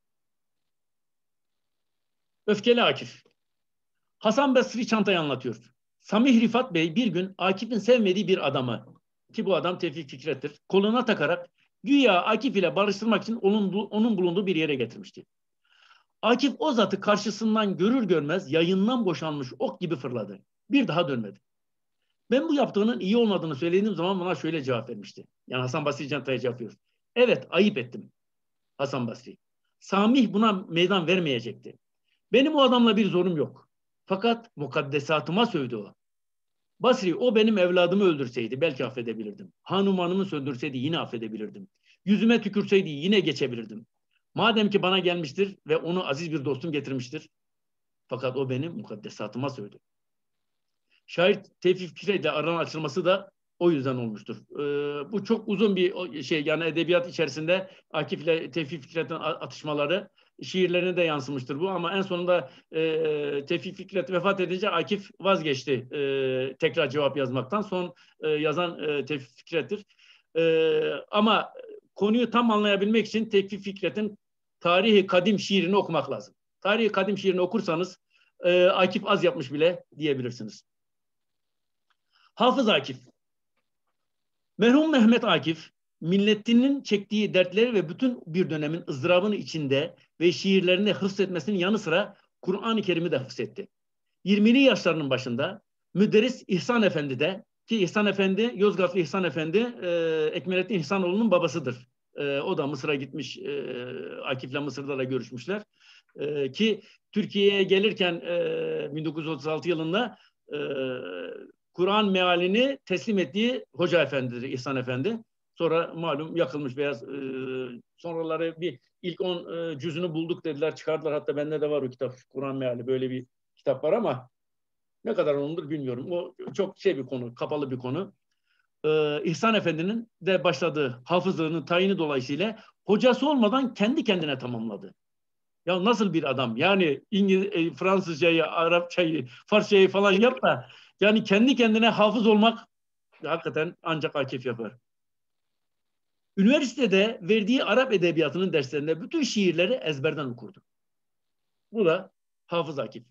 [SPEAKER 1] Öfkeli Akif. Hasan Basri Çantayı anlatıyor. Samih Rifat Bey bir gün Akif'in sevmediği bir adamı, ki bu adam Tevfik Fikret'tir, koluna takarak güya Akif ile barıştırmak için onun, onun bulunduğu bir yere getirmişti. Akif o zatı karşısından görür görmez yayından boşanmış ok gibi fırladı. Bir daha dönmedi. Ben bu yaptığının iyi olmadığını söylediğim zaman bana şöyle cevap vermişti. Yani Hasan Basri Çantay'a cevap veriyor. Evet, ayıp ettim Hasan Basri. Samih buna meydan vermeyecekti. Benim o adamla bir zorum yok. Fakat mukaddesatıma sövdü o. Basri, o benim evladımı öldürseydi belki affedebilirdim. Hanumanımı söndürseydi yine affedebilirdim. Yüzüme tükürseydi yine geçebilirdim. Madem ki bana gelmiştir ve onu aziz bir dostum getirmiştir. Fakat o benim mukaddesatıma sövdü. Şair Tevfik Fikret'le aranın açılması da o yüzden olmuştur. Ee, bu çok uzun bir şey, yani edebiyat içerisinde Akif ile Tevfik Fikret'in atışmaları şiirlerine de yansımıştır bu, ama en sonunda e, Tevfik Fikret vefat edince Akif vazgeçti e, tekrar cevap yazmaktan. Son e, yazan e, Tevfik Fikret'tir. E, ama konuyu tam anlayabilmek için Tevfik Fikret'in Tarihi Kadim şiirini okumak lazım. Tarihi Kadim şiirini okursanız e, Akif az yapmış bile diyebilirsiniz. Hafız Akif. Merhum Mehmet Akif, milletinin çektiği dertleri ve bütün bir dönemin ızdırabını içinde ve şiirlerinde hıfzetmesinin yanı sıra Kur'an-ı Kerim'i de hıfzetti. yirmili yaşlarının başında müderris İhsan Efendi de, ki İhsan Efendi, Yozgatlı İhsan Efendi, e, Ekmelettin İhsanoğlu'nun babasıdır. E, o da Mısır'a gitmiş, e, Akif'le Mısır'da da görüşmüşler. E, ki Türkiye'ye gelirken e, bin dokuz yüz otuz altı yılında e, Kur'an mealini teslim ettiği Hoca Efendi'dir, İhsan Efendi. Sonra malum yakılmış beyaz. E, sonraları bir ilk on e, cüzünü bulduk dediler, çıkardılar. Hatta bende de var o kitap, Kur'an meali, böyle bir kitap var ama ne kadar onundur bilmiyorum. O çok şey bir konu, kapalı bir konu. Ee, İhsan Efendi'nin de başladığı hafızlığının tayini dolayısıyla hocası olmadan kendi kendine tamamladı. Ya nasıl bir adam? Yani İngiliz, Fransızcayı, Arapçayı, Farsçayı falan yap da yani kendi kendine hafız olmak hakikaten ancak Akif yapar. Üniversitede verdiği Arap edebiyatının derslerinde bütün şiirleri ezberden okurdu. Bu da Hafız Akif.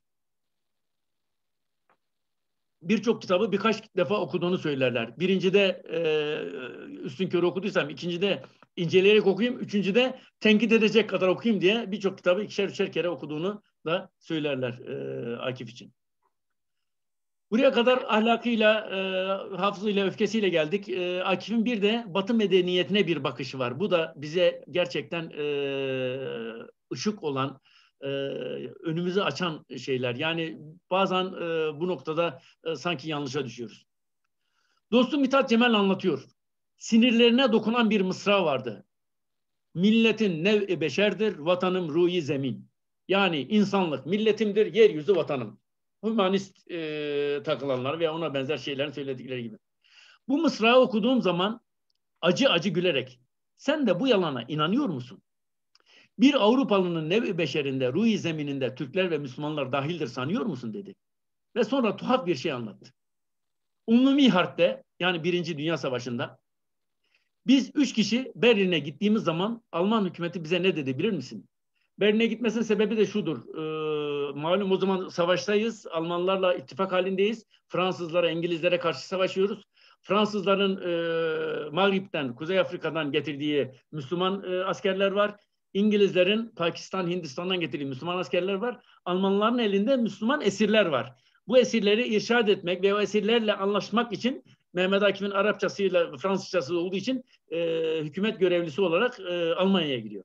[SPEAKER 1] Birçok kitabı birkaç defa okuduğunu söylerler. Birincide e, üstünkörü okuduysam, ikincide inceleyerek okuyayım, üçüncüde tenkit edecek kadar okuyayım diye birçok kitabı ikişer üçer kere okuduğunu da söylerler e, Akif için. Buraya kadar ahlakıyla, e, hafızıyla, öfkesiyle geldik. E, Akif'in bir de Batı medeniyetine bir bakışı var. Bu da bize gerçekten e, ışık olan, e, önümüzü açan şeyler. Yani bazen e, bu noktada e, sanki yanlışa düşüyoruz. Dostum Mithat Cemal anlatıyor. Sinirlerine dokunan bir mısra vardı. Milletin nev-i beşerdir, vatanım ruhi zemin. Yani insanlık milletimdir, yeryüzü vatanım. Humanist e, takılanlar veya ona benzer şeylerin söyledikleri gibi. Bu mısrağı okuduğum zaman acı acı gülerek, sen de bu yalana inanıyor musun? Bir Avrupalı'nın nev-i beşerinde, ruhi zemininde Türkler ve Müslümanlar dahildir sanıyor musun dedi. Ve sonra tuhaf bir şey anlattı. Umumi Harp'te, yani Birinci Dünya Savaşı'nda biz üç kişi Berlin'e gittiğimiz zaman Alman hükümeti bize ne dedi bilir misin? Berlin'e gitmesinin sebebi de şudur. Ee, malum o zaman savaştayız. Almanlarla ittifak halindeyiz. Fransızlara, İngilizlere karşı savaşıyoruz. Fransızların e, Mağrip'ten, Kuzey Afrika'dan getirdiği Müslüman e, askerler var. İngilizlerin Pakistan, Hindistan'dan getirdiği Müslüman askerler var. Almanların elinde Müslüman esirler var. Bu esirleri irşad etmek ve o esirlerle anlaşmak için Mehmet Akif'in Arapçasıyla Fransızcası olduğu için e, hükümet görevlisi olarak e, Almanya'ya gidiyor.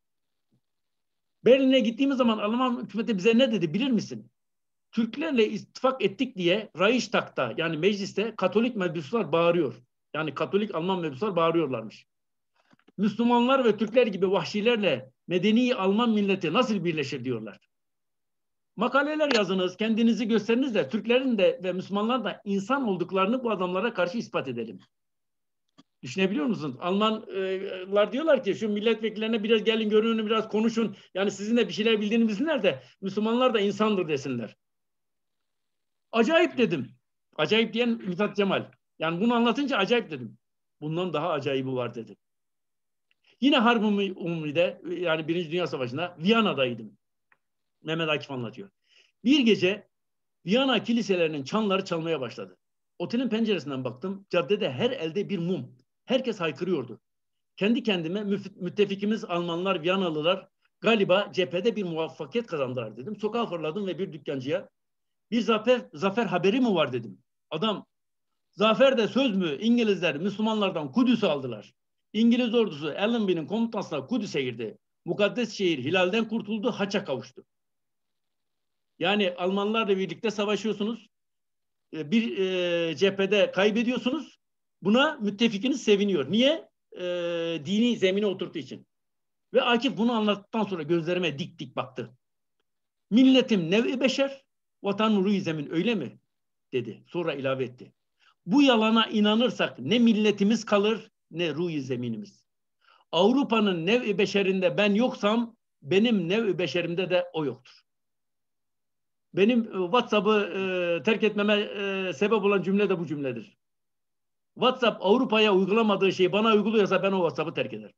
[SPEAKER 1] Berlin'e gittiğimiz zaman Alman hükümeti bize ne dedi bilir misin? Türklerle ittifak ettik diye Reichstag'ta yani mecliste Katolik mebuslar bağırıyor. Yani Katolik Alman mebuslar bağırıyorlarmış. Müslümanlar ve Türkler gibi vahşilerle medeni Alman milleti nasıl birleşir diyorlar. Makaleler yazınız, kendinizi gösteriniz de Türklerin de ve Müslümanların da insan olduklarını bu adamlara karşı ispat edelim. Düşünebiliyor musunuz? Almanlar diyorlar ki şu milletvekillerine biraz gelin görünün biraz konuşun. Yani sizin de bir şeyler bildiğini bilsinler de Müslümanlar da insandır desinler. Acayip dedim. Acayip diyen Mithat Cemal. Yani bunu anlatınca acayip dedim. Bundan daha acayibi var dedi. Yine Harb-ı Umumi'de yani Birinci Dünya Savaşı'nda Viyana'daydım. Mehmet Akif anlatıyor. Bir gece Viyana kiliselerinin çanları çalmaya başladı. Otelin penceresinden baktım. Caddede her elde bir mum. Herkes haykırıyordu. Kendi kendime müttefikimiz Almanlar, Viyanalılar galiba cephede bir muvaffakiyet kazandılar dedim. Sokağa fırladım ve bir dükkancıya bir zafer, zafer haberi mi var dedim. Adam zafer de söz mü? İngilizler Müslümanlardan Kudüs'ü aldılar. İngiliz ordusu Allenby'nin komutasına Kudüs'e girdi. Mukaddes şehir Hilal'den kurtuldu, haça kavuştu. Yani Almanlarla birlikte savaşıyorsunuz. Bir e, cephede kaybediyorsunuz. Buna müttefikiniz seviniyor. Niye? E, dini zemine oturttuğu için. Ve Akif bunu anlattıktan sonra gözlerime dik dik baktı. Milletim nev-i beşer, vatan ruh-i zemin öyle mi? Dedi. Sonra ilave etti. Bu yalana inanırsak ne milletimiz kalır ne ruh-i zeminimiz. Avrupa'nın nev-i beşerinde ben yoksam benim nev-i beşerimde de o yoktur. Benim WhatsApp'ı e, terk etmeme e, sebep olan cümle de bu cümledir. WhatsApp Avrupa'ya uygulamadığı şeyi bana uyguluyorsa ben o WhatsApp'ı terk ederim.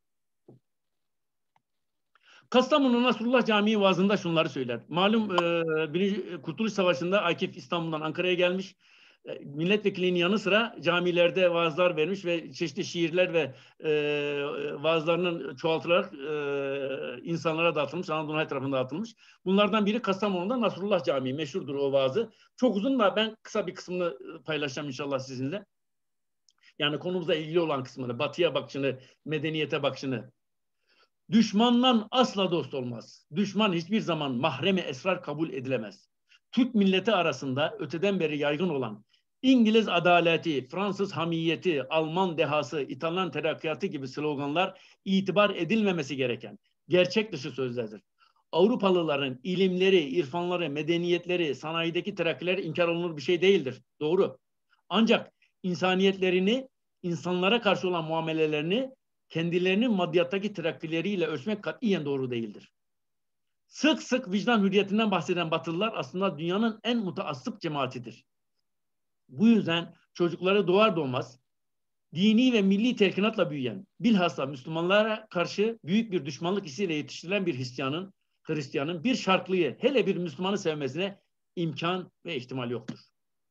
[SPEAKER 1] Kastamonu Nasrullah Camii vaazında şunları söyler. Malum e, Birinci Kurtuluş Savaşı'nda Akif İstanbul'dan Ankara'ya gelmiş. E, milletvekilinin yanı sıra camilerde vaazlar vermiş ve çeşitli şiirler ve e, vaazlarının çoğaltılarak e, insanlara dağıtılmış. Anadolu her tarafında dağıtılmış. Bunlardan biri Kastamonu'da Nasrullah Camii. Meşhurdur o vaazı. Çok uzun da ben kısa bir kısmını paylaşacağım inşallah sizinle. Yani konumuzla ilgili olan kısmını, batıya bakışını, medeniyete bakışını. Düşmandan asla dost olmaz. Düşman hiçbir zaman mahremi esrar kabul edilemez. Türk milleti arasında öteden beri yaygın olan İngiliz adaleti, Fransız hamiyeti, Alman dehası, İtalyan terakkiyatı gibi sloganlar itibar edilmemesi gereken gerçek dışı sözlerdir. Avrupalıların ilimleri, irfanları, medeniyetleri, sanayideki terakkileri inkar olunur bir şey değildir. Doğru. Ancak insaniyetlerini, insanlara karşı olan muamelelerini kendilerinin maddiyattaki terakkileriyle ölçmek katiyen doğru değildir. Sık sık vicdan hürriyetinden bahseden Batılılar aslında dünyanın en mutaassıp cemaatidir. Bu yüzden çocukları doğar doğmaz dini ve milli telkinatla büyüyen, bilhassa Müslümanlara karşı büyük bir düşmanlık hissiyle yetiştirilen bir Hristiyanın, Hristiyanın bir şarklıyı, hele bir Müslümanı sevmesine imkan ve ihtimal yoktur.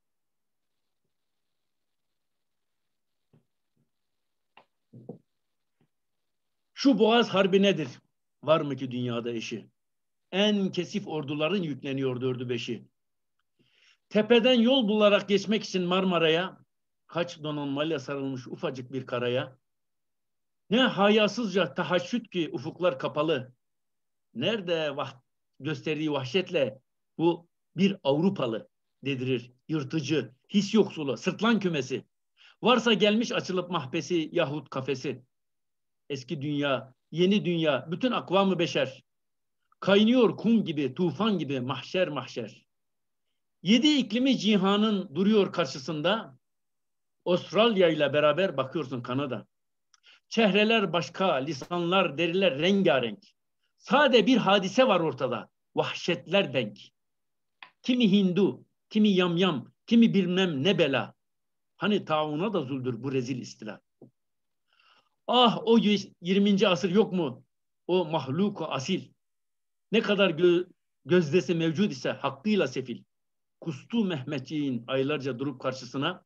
[SPEAKER 1] Şu Boğaz Harbi nedir? Var mı ki dünyada eşi? En kesif orduların yükleniyor dördü beşi. Tepeden yol bularak geçmek için Marmara'ya, kaç donanmayla sarılmış ufacık bir karaya, ne hayasızca tahaşüt ki ufuklar kapalı. Nerede vah gösterdiği vahşetle bu bir Avrupalı dedirir, yırtıcı, his yoksulu, sırtlan kümesi. Varsa gelmiş açılıp mahbesi yahut kafesi. Eski dünya, yeni dünya, bütün akvamı beşer. Kaynıyor kum gibi, tufan gibi mahşer mahşer. Yedi iklimi cihanın duruyor karşısında. Avustralya ile beraber bakıyorsun Kanada. Çehreler başka, lisanlar, deriler rengarenk. Sade bir hadise var ortada. Vahşetler denk. Kimi Hindu, kimi yamyam, kimi bilmem ne bela. Hani tauna da zuldür bu rezil istila. Ah o yirminci asır yok mu? O mahluku asil. Ne kadar gö gözdesi mevcud ise hakkıyla sefil. Kustu Mehmetçiğin aylarca durup karşısına.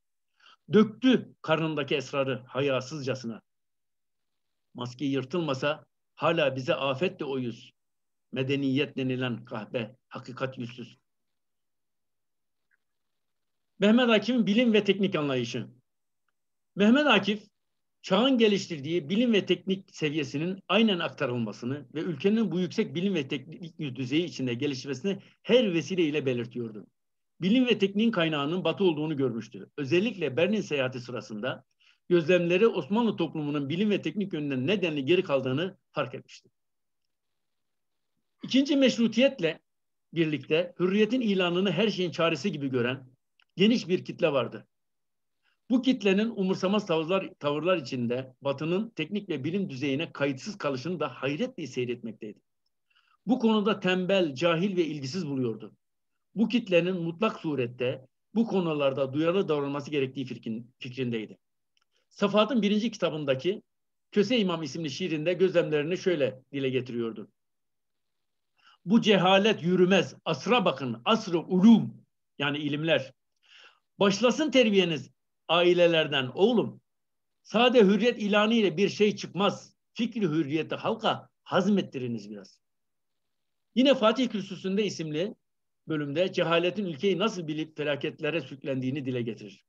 [SPEAKER 1] Döktü karnındaki esrarı hayasızcasına. Maske yırtılmasa Hala bize afet de o yüz. Medeniyet denilen kahpe, hakikat yüzsüz. Mehmet Akif'in bilim ve teknik anlayışı. Mehmet Akif, çağın geliştirdiği bilim ve teknik seviyesinin aynen aktarılmasını ve ülkenin bu yüksek bilim ve teknik düzeyi içinde gelişmesini her vesileyle belirtiyordu. Bilim ve tekniğin kaynağının Batı olduğunu görmüştü. Özellikle Berlin seyahati sırasında gözlemleri Osmanlı toplumunun bilim ve teknik yönünden nedenli geri kaldığını fark etmişti. İkinci meşrutiyetle birlikte hürriyetin ilanını her şeyin çaresi gibi gören geniş bir kitle vardı. Bu kitlenin umursamaz tavırlar, tavırlar içinde Batı'nın teknik ve bilim düzeyine kayıtsız kalışını da hayretle seyretmekteydi. Bu konuda tembel, cahil ve ilgisiz buluyordu. Bu kitlenin mutlak surette bu konularda duyarlı davranması gerektiği fikrin, fikrindeydi. Safahat'ın birinci kitabındaki Köse İmam isimli şiirinde gözlemlerini şöyle dile getiriyordu. Bu cehalet yürümez, asra bakın, asr-ı ulum, yani ilimler. Başlasın terbiyeniz ailelerden oğlum. Sade hürriyet ilanı ile bir şey çıkmaz. Fikri hürriyeti halka hazmettiriniz biraz. Yine Fatih Kürsüsü'nde isimli bölümde cehaletin ülkeyi nasıl bilip felaketlere sürüklendiğini dile getirir.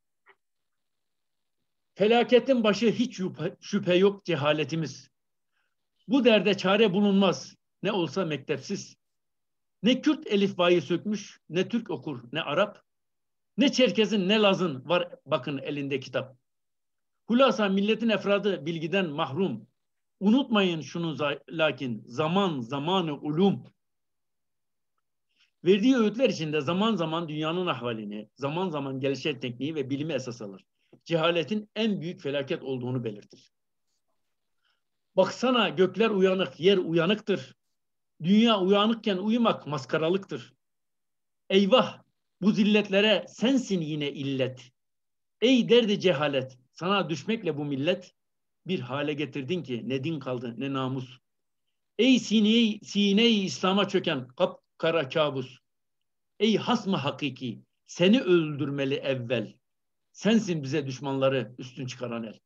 [SPEAKER 1] Felaketin başı hiç şüphe, şüphe yok cehaletimiz. Bu derde çare bulunmaz. Ne olsa mektepsiz. Ne Kürt elifbayı sökmüş, ne Türk okur, ne Arap. Ne Çerkez'in ne Laz'ın var bakın elinde kitap. Hulasa milletin efradı bilgiden mahrum. Unutmayın şunu lakin zaman zamanı ulum. Verdiği öğütler içinde zaman zaman dünyanın ahvalini, zaman zaman gelişen tekniği ve bilimi esas alır. Cehaletin en büyük felaket olduğunu belirtir. Baksana gökler uyanık, yer uyanıktır. Dünya uyanıkken uyumak maskaralıktır. Eyvah! Bu zilletlere sensin yine illet. Ey derdi cehalet, sana düşmekle bu millet bir hale getirdin ki ne din kaldı ne namus. Ey sineyi, sineyi İslam'a çöken kapkara kabus. Ey hasmı hakiki, seni öldürmeli evvel. Sensin bize düşmanları üstün çıkaran el.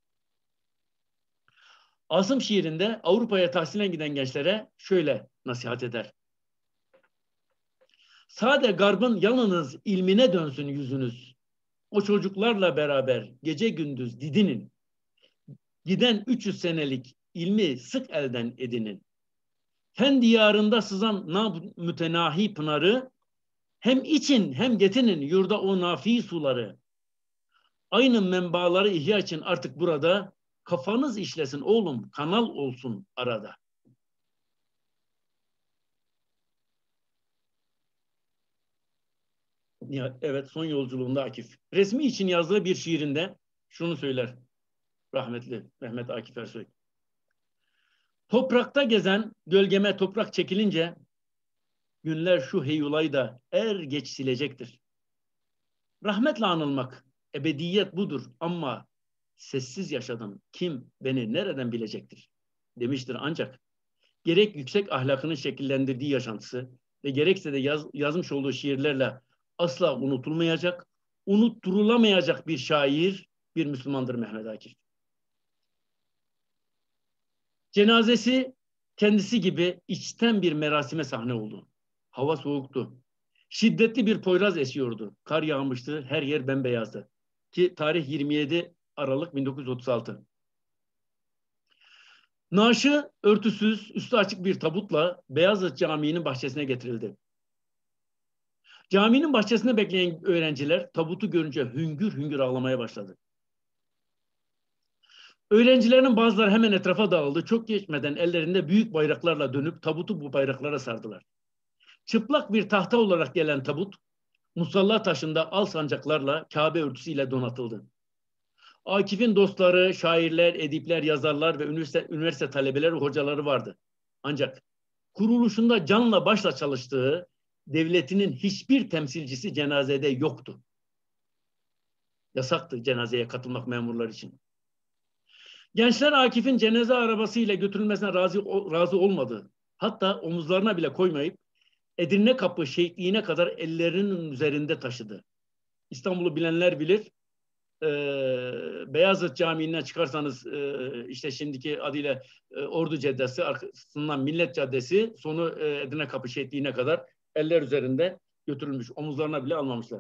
[SPEAKER 1] Asım şiirinde Avrupa'ya tahsilen giden gençlere şöyle nasihat eder. Sade garbın yalnız ilmine dönsün yüzünüz. O çocuklarla beraber gece gündüz didinin. Giden üç yüz senelik ilmi sık elden edinin. Fen diyarında sızan mütenahi pınarı hem için hem getinin yurda o nafi suları. Aynı menbaları ihya için artık burada kafanız işlesin oğlum, kanal olsun arada. Evet, son yolculuğunda Akif. Resmi için yazdığı bir şiirinde şunu söyler rahmetli Mehmet Akif Ersoy. Toprakta gezen gölgeme toprak çekilince günler şu heyulayı da er geç silecektir. Rahmetle anılmak, ebediyet budur ama sessiz yaşadım. Kim beni nereden bilecektir? Demiştir ancak gerek yüksek ahlakının şekillendirdiği yaşantısı ve gerekse de yaz, yazmış olduğu şiirlerle asla unutulmayacak, unutturulamayacak bir şair, bir Müslümandır Mehmet Akif. Cenazesi kendisi gibi içten bir merasime sahne oldu. Hava soğuktu. Şiddetli bir poyraz esiyordu. Kar yağmıştı, her yer bembeyazdı. Ki tarih yirmi yedi Aralık bin dokuz yüz otuz altı. Naaşı örtüsüz, üstü açık bir tabutla Beyazıt Camii'nin bahçesine getirildi. Caminin bahçesinde bekleyen öğrenciler tabutu görünce hüngür hüngür ağlamaya başladı. Öğrencilerin bazıları hemen etrafa dağıldı. Çok geçmeden ellerinde büyük bayraklarla dönüp tabutu bu bayraklara sardılar. Çıplak bir tahta olarak gelen tabut, musalla taşında al sancaklarla Kabe örtüsüyle donatıldı. Akif'in dostları, şairler, edipler, yazarlar ve üniversite, üniversite talebeleri, hocaları vardı. Ancak kuruluşunda canla başla çalıştığı devletinin hiçbir temsilcisi cenazede yoktu. Yasaktı cenazeye katılmak memurlar için. Gençler Akif'in cenaze arabasıyla götürülmesine razı, razı olmadı. Hatta omuzlarına bile koymayıp Edirne Kapı şehitliğine kadar ellerinin üzerinde taşıdı. İstanbul'u bilenler bilir. e, Beyazıt Camii'nden çıkarsanız e, işte şimdiki adıyla e, Ordu Caddesi, arkasından Millet Caddesi, sonu e, Edirne Kapı Şehitliği'ne kadar eller üzerinde götürülmüş. Omuzlarına bile almamışlar.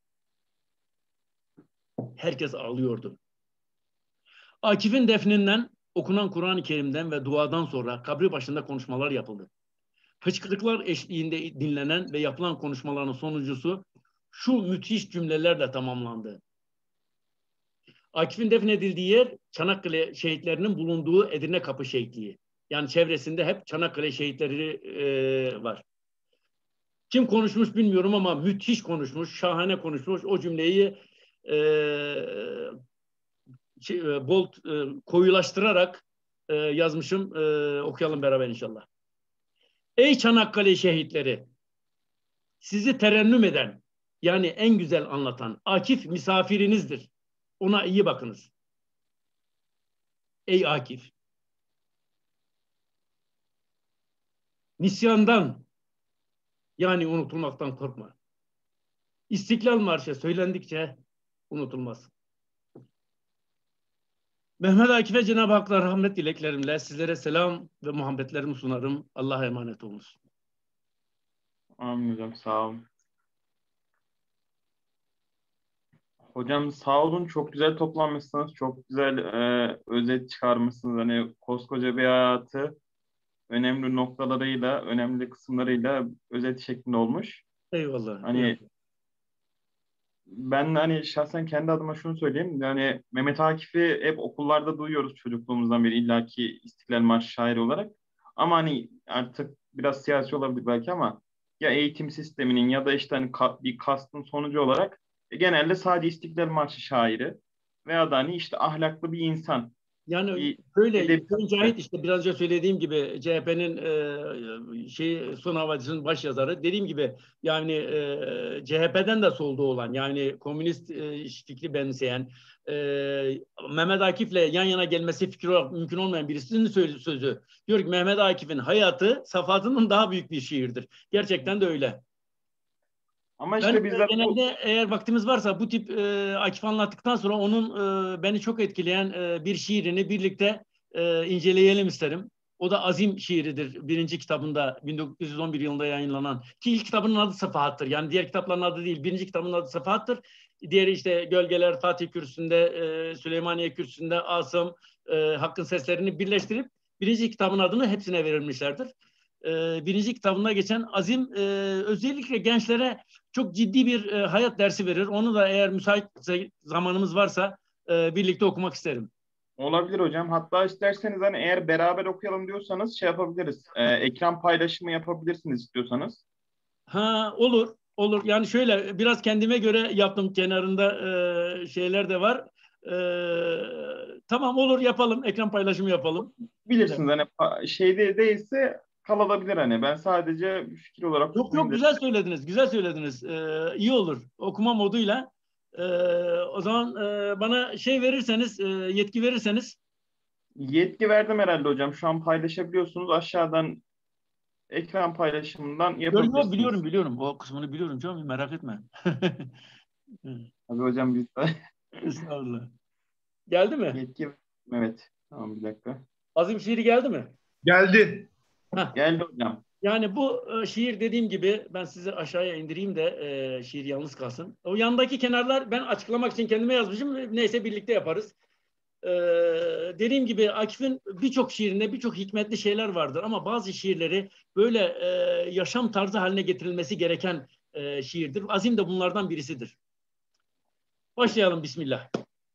[SPEAKER 1] Herkes ağlıyordu. Akif'in defninden, okunan Kur'an-ı Kerim'den ve duadan sonra kabri başında konuşmalar yapıldı. Hıçkırıklar eşliğinde dinlenen ve yapılan konuşmaların sonuncusu şu müthiş cümlelerle tamamlandı. Akif'in defnedildiği yer Çanakkale şehitlerinin bulunduğu Edirne Kapı Şehitliği. Yani çevresinde hep Çanakkale şehitleri e, var. Kim konuşmuş bilmiyorum ama müthiş konuşmuş, şahane konuşmuş. O cümleyi e, şey, bol e, koyulaştırarak e, yazmışım. E, okuyalım beraber inşallah. Ey Çanakkale şehitleri, sizi terennüm eden, yani en güzel anlatan Akif misafirinizdir. Ona iyi bakınız. Ey Akif, nisyandan, yani unutulmaktan korkma. İstiklal Marşı söylendikçe unutulmaz. Mehmet Akif'e Cenab-ı Hak'la rahmet dileklerimle sizlere selam ve muhabbetlerimi sunarım. Allah'a emanet olunuz.
[SPEAKER 2] Amin hocam, sağ olun. Hocam sağ olun, çok güzel toplanmışsınız. Çok güzel e, özet çıkarmışsınız. Hani koskoca bir hayatı önemli noktalarıyla, önemli kısımlarıyla özet şeklinde olmuş.
[SPEAKER 1] Eyvallah.
[SPEAKER 2] Hani
[SPEAKER 1] eyvallah.
[SPEAKER 2] ben hani şahsen kendi adıma şunu söyleyeyim. Yani Mehmet Akif'i hep okullarda duyuyoruz çocukluğumuzdan beri, illaki İstiklal Marşı şairi olarak. Ama hani artık biraz siyasi olabilir belki, ama ya eğitim sisteminin ya da işte hani ka- bir kastın sonucu olarak e, genelde sadece İstiklal Marşı şairi veya da hani işte ahlaklı bir insan,
[SPEAKER 1] Yani
[SPEAKER 2] bir
[SPEAKER 1] böyle
[SPEAKER 2] edebiyat.
[SPEAKER 1] Hüseyin Cahit, işte biraz önce söylediğim gibi C H P'nin e, şey son havacısının baş yazarı. Dediğim gibi yani e, C H P'den de solda olan, yani komünist e, fikri benimseyen, e, Mehmet Akif'le yan yana gelmesi fikri olarak mümkün olmayan birisinin söz- sözü. Diyor ki Mehmet Akif'in hayatı safatının daha büyük bir şiirdir. Gerçekten de öyle.
[SPEAKER 2] Ama
[SPEAKER 1] Ben
[SPEAKER 2] işte
[SPEAKER 1] e,
[SPEAKER 2] bizler bu
[SPEAKER 1] genelde, eğer vaktimiz varsa, bu tip e, Akif anlattıktan sonra onun e, beni çok etkileyen e, bir şiirini birlikte e, inceleyelim isterim. O da Azim şiiridir. Birinci kitabında bin dokuz yüz on bir yılında yayınlanan. Ki ilk kitabının adı Safahat'tır. Yani diğer kitapların adı değil. Birinci kitabının adı Safahat'tır. Diğeri işte Gölgeler, Fatih Kürsüsü'nde, e, Süleymaniye Kürsüsü'nde, Asım, e, Hakkın Seslerini birleştirip birinci kitabın adını hepsine verilmişlerdir. E, birinci kitabında geçen Azim e, özellikle gençlere çok ciddi bir e, hayat dersi verir. Onu da eğer müsait zamanımız varsa e, birlikte okumak isterim.
[SPEAKER 2] olabilir hocam. Hatta isterseniz hani eğer beraber okuyalım diyorsanız şey yapabiliriz. Ee, ekran paylaşımı yapabilirsiniz istiyorsanız.
[SPEAKER 1] Ha, olur, olur. Yani şöyle biraz kendime göre yaptım, kenarında e, şeyler de var. E, tamam, olur, yapalım. Ekran paylaşımı yapalım. Güzel.
[SPEAKER 2] Bilirsiniz hani pa- şeyde değilse kalabilir hani. Ben sadece bir fikir olarak
[SPEAKER 1] Yok
[SPEAKER 2] sunayım
[SPEAKER 1] yok,
[SPEAKER 2] dedim.
[SPEAKER 1] güzel söylediniz. Güzel söylediniz. E, iyi olur. Okuma moduyla. E, o zaman e, bana şey verirseniz, e, yetki verirseniz.
[SPEAKER 2] Yetki verdim herhalde hocam. Şu an paylaşabiliyorsunuz. Aşağıdan ekran paylaşımından
[SPEAKER 1] Yok yok, biliyorum
[SPEAKER 2] yapabilirsiniz.
[SPEAKER 1] biliyorum. O kısmını biliyorum canım. Merak etme.
[SPEAKER 2] Tabii hocam biz de
[SPEAKER 1] Estağfurullah. Geldi mi?
[SPEAKER 2] yetki, evet. Tamam, bir dakika.
[SPEAKER 1] Azim şiiri geldi mi?
[SPEAKER 3] Geldi.
[SPEAKER 1] Heh.
[SPEAKER 2] Geldi hocam.
[SPEAKER 1] Yani bu e, şiir, dediğim gibi, ben sizi aşağıya indireyim de e, şiir yalnız kalsın. O yandaki kenarlar ben açıklamak için kendime yazmışım. Neyse, birlikte yaparız. E, dediğim gibi Akif'in birçok şiirinde birçok hikmetli şeyler vardır. Ama bazı şiirleri böyle e, yaşam tarzı haline getirilmesi gereken e, şiirdir. Azim de bunlardan birisidir. Başlayalım, bismillah.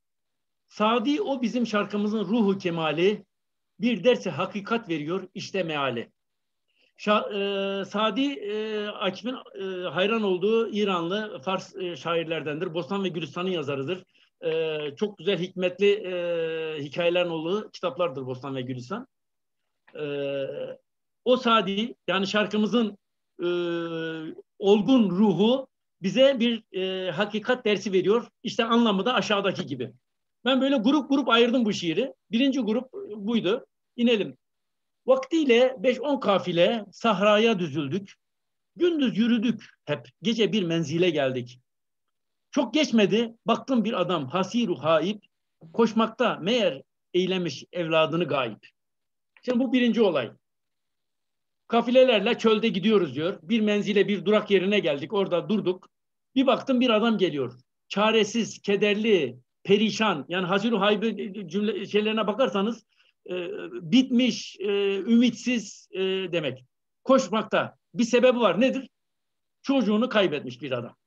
[SPEAKER 1] Sadi o bizim şarkımızın ruhu kemali, bir derse hakikat veriyor işte meali. Şa, e, Sadi, e, Akif'in e, hayran olduğu İranlı Fars e, şairlerdendir. Bostan ve Gülistan'ın yazarıdır. E, çok güzel, hikmetli e, hikayelerin olduğu kitaplardır Bostan ve Gülistan. E, o Sadi, yani şarkımızın e, olgun ruhu bize bir e, hakikat dersi veriyor. İşte anlamı da aşağıdaki gibi. Ben böyle grup grup ayırdım bu şiiri. Birinci grup buydu. İnelim. Vaktiyle beş on kafile sahraya düzüldük. Gündüz yürüdük hep, gece bir menzile geldik. Çok geçmedi. Baktım bir adam hasiru haib koşmakta meğer eylemiş evladını gayip. Şimdi bu birinci olay. Kafilelerle çölde gidiyoruz diyor. Bir menzile bir durak yerine geldik. Orada durduk. Bir baktım bir adam geliyor. Çaresiz, kederli, perişan. Yani hasiru haib cümle şeylerine bakarsanız e, bitmiş, e, ümitsiz e, demek. Koşmakta. Bir sebebi var. Nedir? Çocuğunu kaybetmiş bir adam.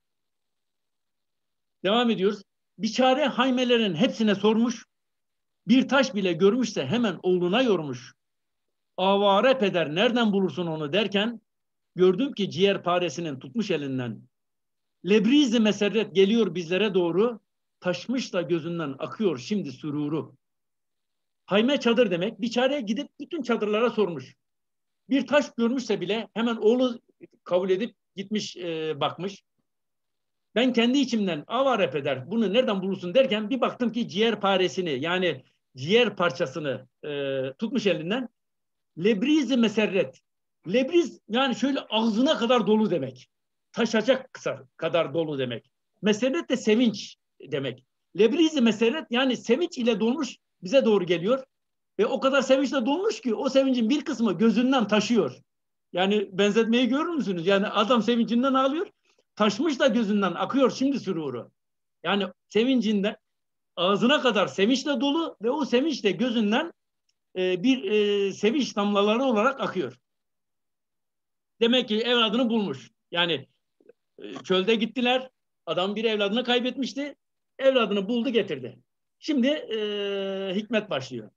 [SPEAKER 1] Devam ediyoruz. Biçare haymelerin hepsine sormuş. Bir taş bile görmüşse hemen oğluna yormuş. Avare peder nereden bulursun onu derken gördüm ki ciğerparesinin tutmuş elinden. Lebrizi meserret geliyor bizlere doğru. Taşmış da gözünden akıyor şimdi süruru. Hayme çadır demek. Biçare gidip bütün çadırlara sormuş. Bir taş görmüşse bile hemen oğlu kabul edip gitmiş e, bakmış. Ben kendi içimden avare peder bunu nereden bulursun derken bir baktım ki ciğerparesini yani ciğer parçasını e, tutmuş elinden. Lebrizi meserret. Lebriz yani şöyle ağzına kadar dolu demek. Taşacak kısa kadar dolu demek. Meserret de sevinç demek. Lebrizi meserret yani sevinç ile dolmuş bize doğru geliyor. Ve o kadar sevinçle dolmuş ki o sevincin bir kısmı gözünden taşıyor. Yani benzetmeyi görür müsünüz? Yani adam sevincinden ağlıyor. Taşmış da gözünden akıyor şimdi süruru. Yani sevincinden ağzına kadar sevinçle dolu ve o sevinç de gözünden e, bir e, sevinç damlaları olarak akıyor. Demek ki evladını bulmuş. Yani e, çölde gittiler. Adam bir evladını kaybetmişti. Evladını buldu getirdi. Şimdi e, hikmet başlıyor.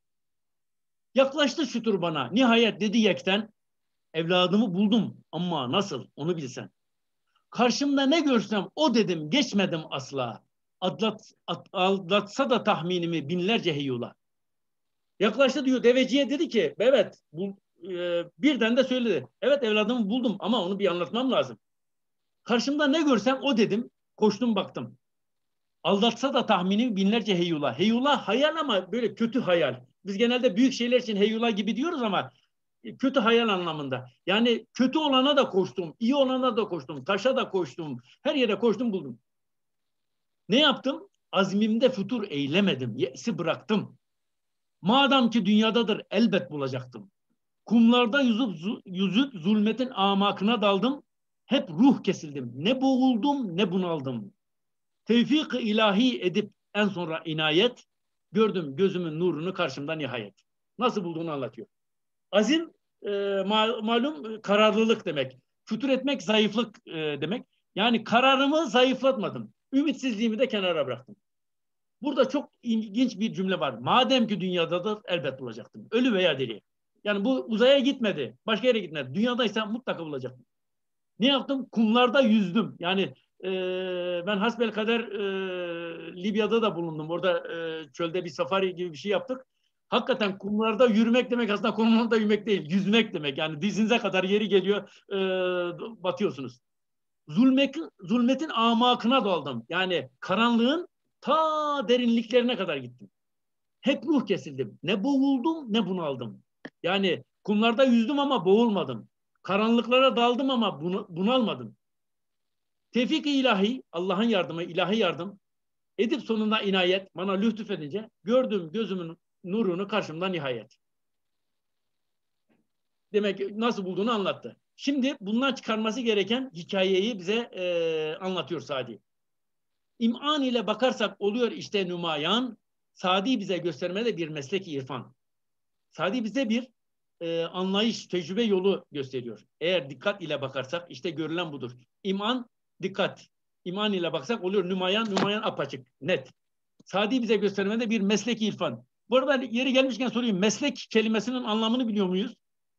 [SPEAKER 1] Yaklaştı şutur bana. Nihayet dedi yekten. Evladımı buldum ama nasıl onu bilsen. Karşımda ne görsem o dedim geçmedim asla. Adlat, at, aldatsa da tahminimi binlerce heyula. Yaklaştı diyor deveciye dedi ki evet bu, e, birden de söyledi. Evet evladımı buldum ama onu bir anlatmam lazım. Karşımda ne görsem o dedim koştum baktım. Aldatsa da tahminim binlerce heyula. Heyula hayal ama böyle kötü hayal. Biz genelde büyük şeyler için heyula gibi diyoruz ama kötü hayal anlamında. Yani kötü olana da koştum, iyi olana da koştum, taşa da koştum, her yere koştum buldum. Ne yaptım? Azmimde futur eylemedim, yesi bıraktım. Madem ki dünyadadır elbet bulacaktım. Kumlarda yüzüp, yüzüp zulmetin amakına daldım. Hep ruh kesildim. Ne boğuldum ne bunaldım. Tevfik-i ilahi edip en sonra inayet, gördüm gözümün nurunu karşımda nihayet. Nasıl bulduğunu anlatıyor. Azim e, mal, malum kararlılık demek. Fütur etmek zayıflık e, demek. Yani kararımı zayıflatmadım. Ümitsizliğimi de kenara bıraktım. Burada çok ilginç bir cümle var. Madem ki dünyada da elbet bulacaktım. Ölü veya diri. Yani bu uzaya gitmedi. Başka yere gitmedi. Dünyadaysa mutlaka bulacaktım. Ne yaptım? Kumlarda yüzdüm. Yani e, ben hasbelkader e, Libya'da da bulundum. Orada e, çölde bir safari gibi bir şey yaptık. Hakikaten kumlarda yürümek demek aslında kumlarda yürümek değil. Yüzmek demek. Yani dizinize kadar yeri geliyor e, batıyorsunuz. Zulmek, zulmetin amakına daldım. Yani karanlığın ta derinliklerine kadar gittim. Hep ruh kesildim. Ne boğuldum ne bunaldım. Yani kumlarda yüzdüm ama boğulmadım. Karanlıklara daldım ama bunalmadım. Tevfik-i ilahi, Allah'ın yardımı, ilahi yardım edip sonunda inayet bana lütuf edince gördüm gözümün nurunu karşımda nihayet. Demek ki nasıl bulduğunu anlattı. Şimdi bundan çıkarması gereken hikayeyi bize e, anlatıyor Sadi. İm'an ile bakarsak oluyor işte nümayan, Sadi bize göstermede bir meslek-i irfan. Sadi bize bir e, anlayış, tecrübe yolu gösteriyor. Eğer dikkat ile bakarsak işte görülen budur. İman, dikkat. İman ile baksak oluyor nümayan, nümayan apaçık, net. Sadi bize göstermede bir meslek-i irfan. Bu arada yeri gelmişken sorayım. Meslek kelimesinin anlamını biliyor muyuz?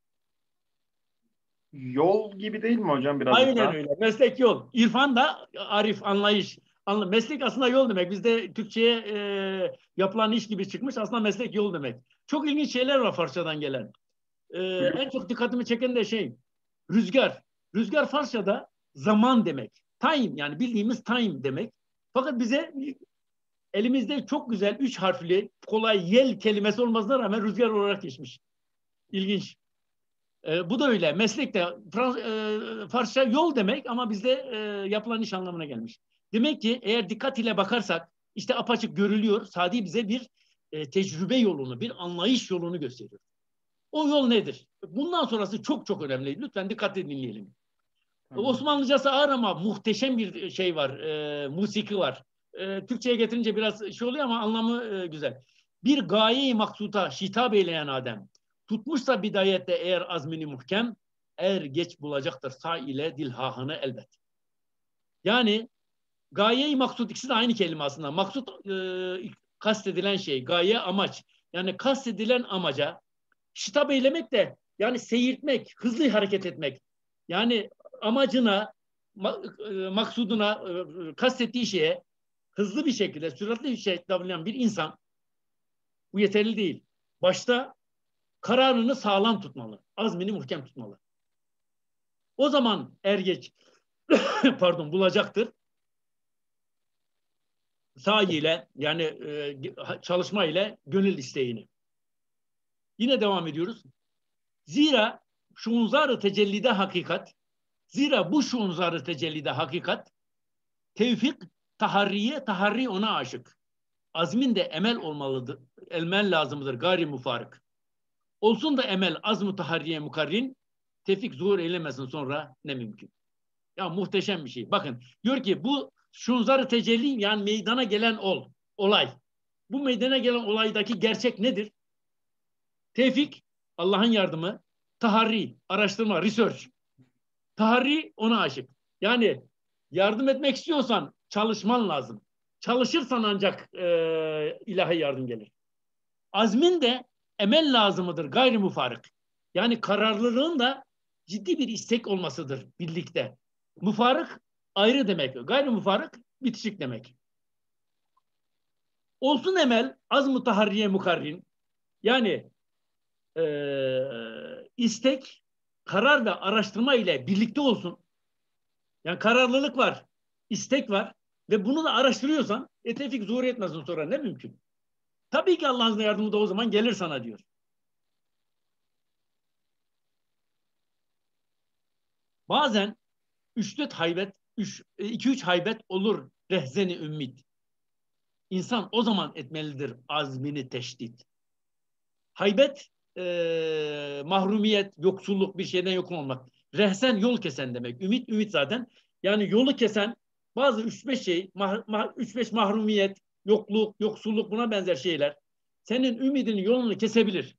[SPEAKER 2] Yol gibi değil mi hocam birazcık
[SPEAKER 1] Aynen
[SPEAKER 2] daha?
[SPEAKER 1] öyle. Meslek yol. İrfan da arif, anlayış. Anla, meslek aslında yol demek. Bizde Türkçe'ye e, yapılan iş gibi çıkmış. Aslında meslek yol demek. Çok ilginç şeyler var Farsçadan gelen. E, en çok dikkatimi çeken de şey rüzgar. Rüzgar Farsçada zaman demek. Time yani bildiğimiz time demek. Fakat bize elimizde çok güzel üç harfli kolay yel kelimesi olmasına rağmen rüzgar olarak geçmiş. İlginç. E, bu da öyle. Meslekte Frans, e, Farsça yol demek ama bizde e, yapılan iş anlamına gelmiş. Demek ki eğer dikkat ile bakarsak işte apaçık görülüyor. Sadi bize bir e, tecrübe yolunu, bir anlayış yolunu gösteriyor. O yol nedir? Bundan sonrası çok çok önemli. Lütfen dikkatle dinleyelim.
[SPEAKER 2] Tamam.
[SPEAKER 1] Osmanlıcası ağır ama muhteşem bir şey var, e, musiki var. E, Türkçe'ye getirince biraz şey oluyor ama anlamı e, güzel. Bir gaye-i maksuta şitap eyleyen Adem, tutmuşsa bidayette eğer azmini muhkem, er geç bulacaktır sağ ile dilhahını elbet. Yani gaye-i maksut, ikisi de aynı kelime aslında. Maksut e, kastedilen şey, gaye amaç. Yani kastedilen amaca şitap eylemek de yani seyirtmek, hızlı hareket etmek. Yani amacına, maksuduna, kastettiği şeye hızlı bir şekilde, süratli bir şekilde davranan bir insan bu yeterli değil. Başta kararını sağlam tutmalı, azmini muhkem tutmalı. O zaman er geç pardon bulacaktır. Sahi ile yani e, çalışma ile gönül isteğini. Yine devam ediyoruz. Zira şunzar-ı tecellide hakikat, zira bu şunzar-ı tecellide hakikat, tevfik, taharriye, taharri ona aşık. Azmin de emel olmalıdır, emel lazımdır, gayri mufarık. Olsun da emel azm-ı taharriye mukarrin, tevfik zuhur eylemesin sonra ne mümkün. Ya muhteşem bir şey. Bakın diyor ki bu şunzar-ı tecelli yani meydana gelen ol, olay. Bu meydana gelen olaydaki gerçek nedir? Tevfik, Allah'ın yardımı, taharri, araştırma, research. Taharri ona aşık. Yani yardım etmek istiyorsan çalışman lazım. Çalışırsan ancak e, ilahi yardım gelir. Azmin de emel lazımıdır, gayri mufarık. Yani kararlılığın da ciddi bir istek olmasıdır birlikte. Mufarık ayrı demek. Gayri mufarık bitişik demek. Olsun emel az-mı taharriye mukarrin. Yani e, istek, karar ve araştırma ile birlikte olsun. Yani kararlılık var, istek var ve bunu da araştırıyorsan e, tevfik zuhur etmezsin sonra ne mümkün. Tabii ki Allah'ın yardımı da o zaman gelir sana diyor. Bazen üç dört haybet, iki üç haybet olur rehzeni ümmit. İnsan o zaman etmelidir azmini teşdit. Haybet, e, mahrumiyet, yoksulluk, bir şeyden yokun olmak. Rehsen yol kesen demek. Ümit, ümit zaten. Yani yolu kesen bazı üç beş şey, üç beş mahrumiyet, yokluk, yoksulluk buna benzer şeyler. Senin ümidinin yolunu kesebilir.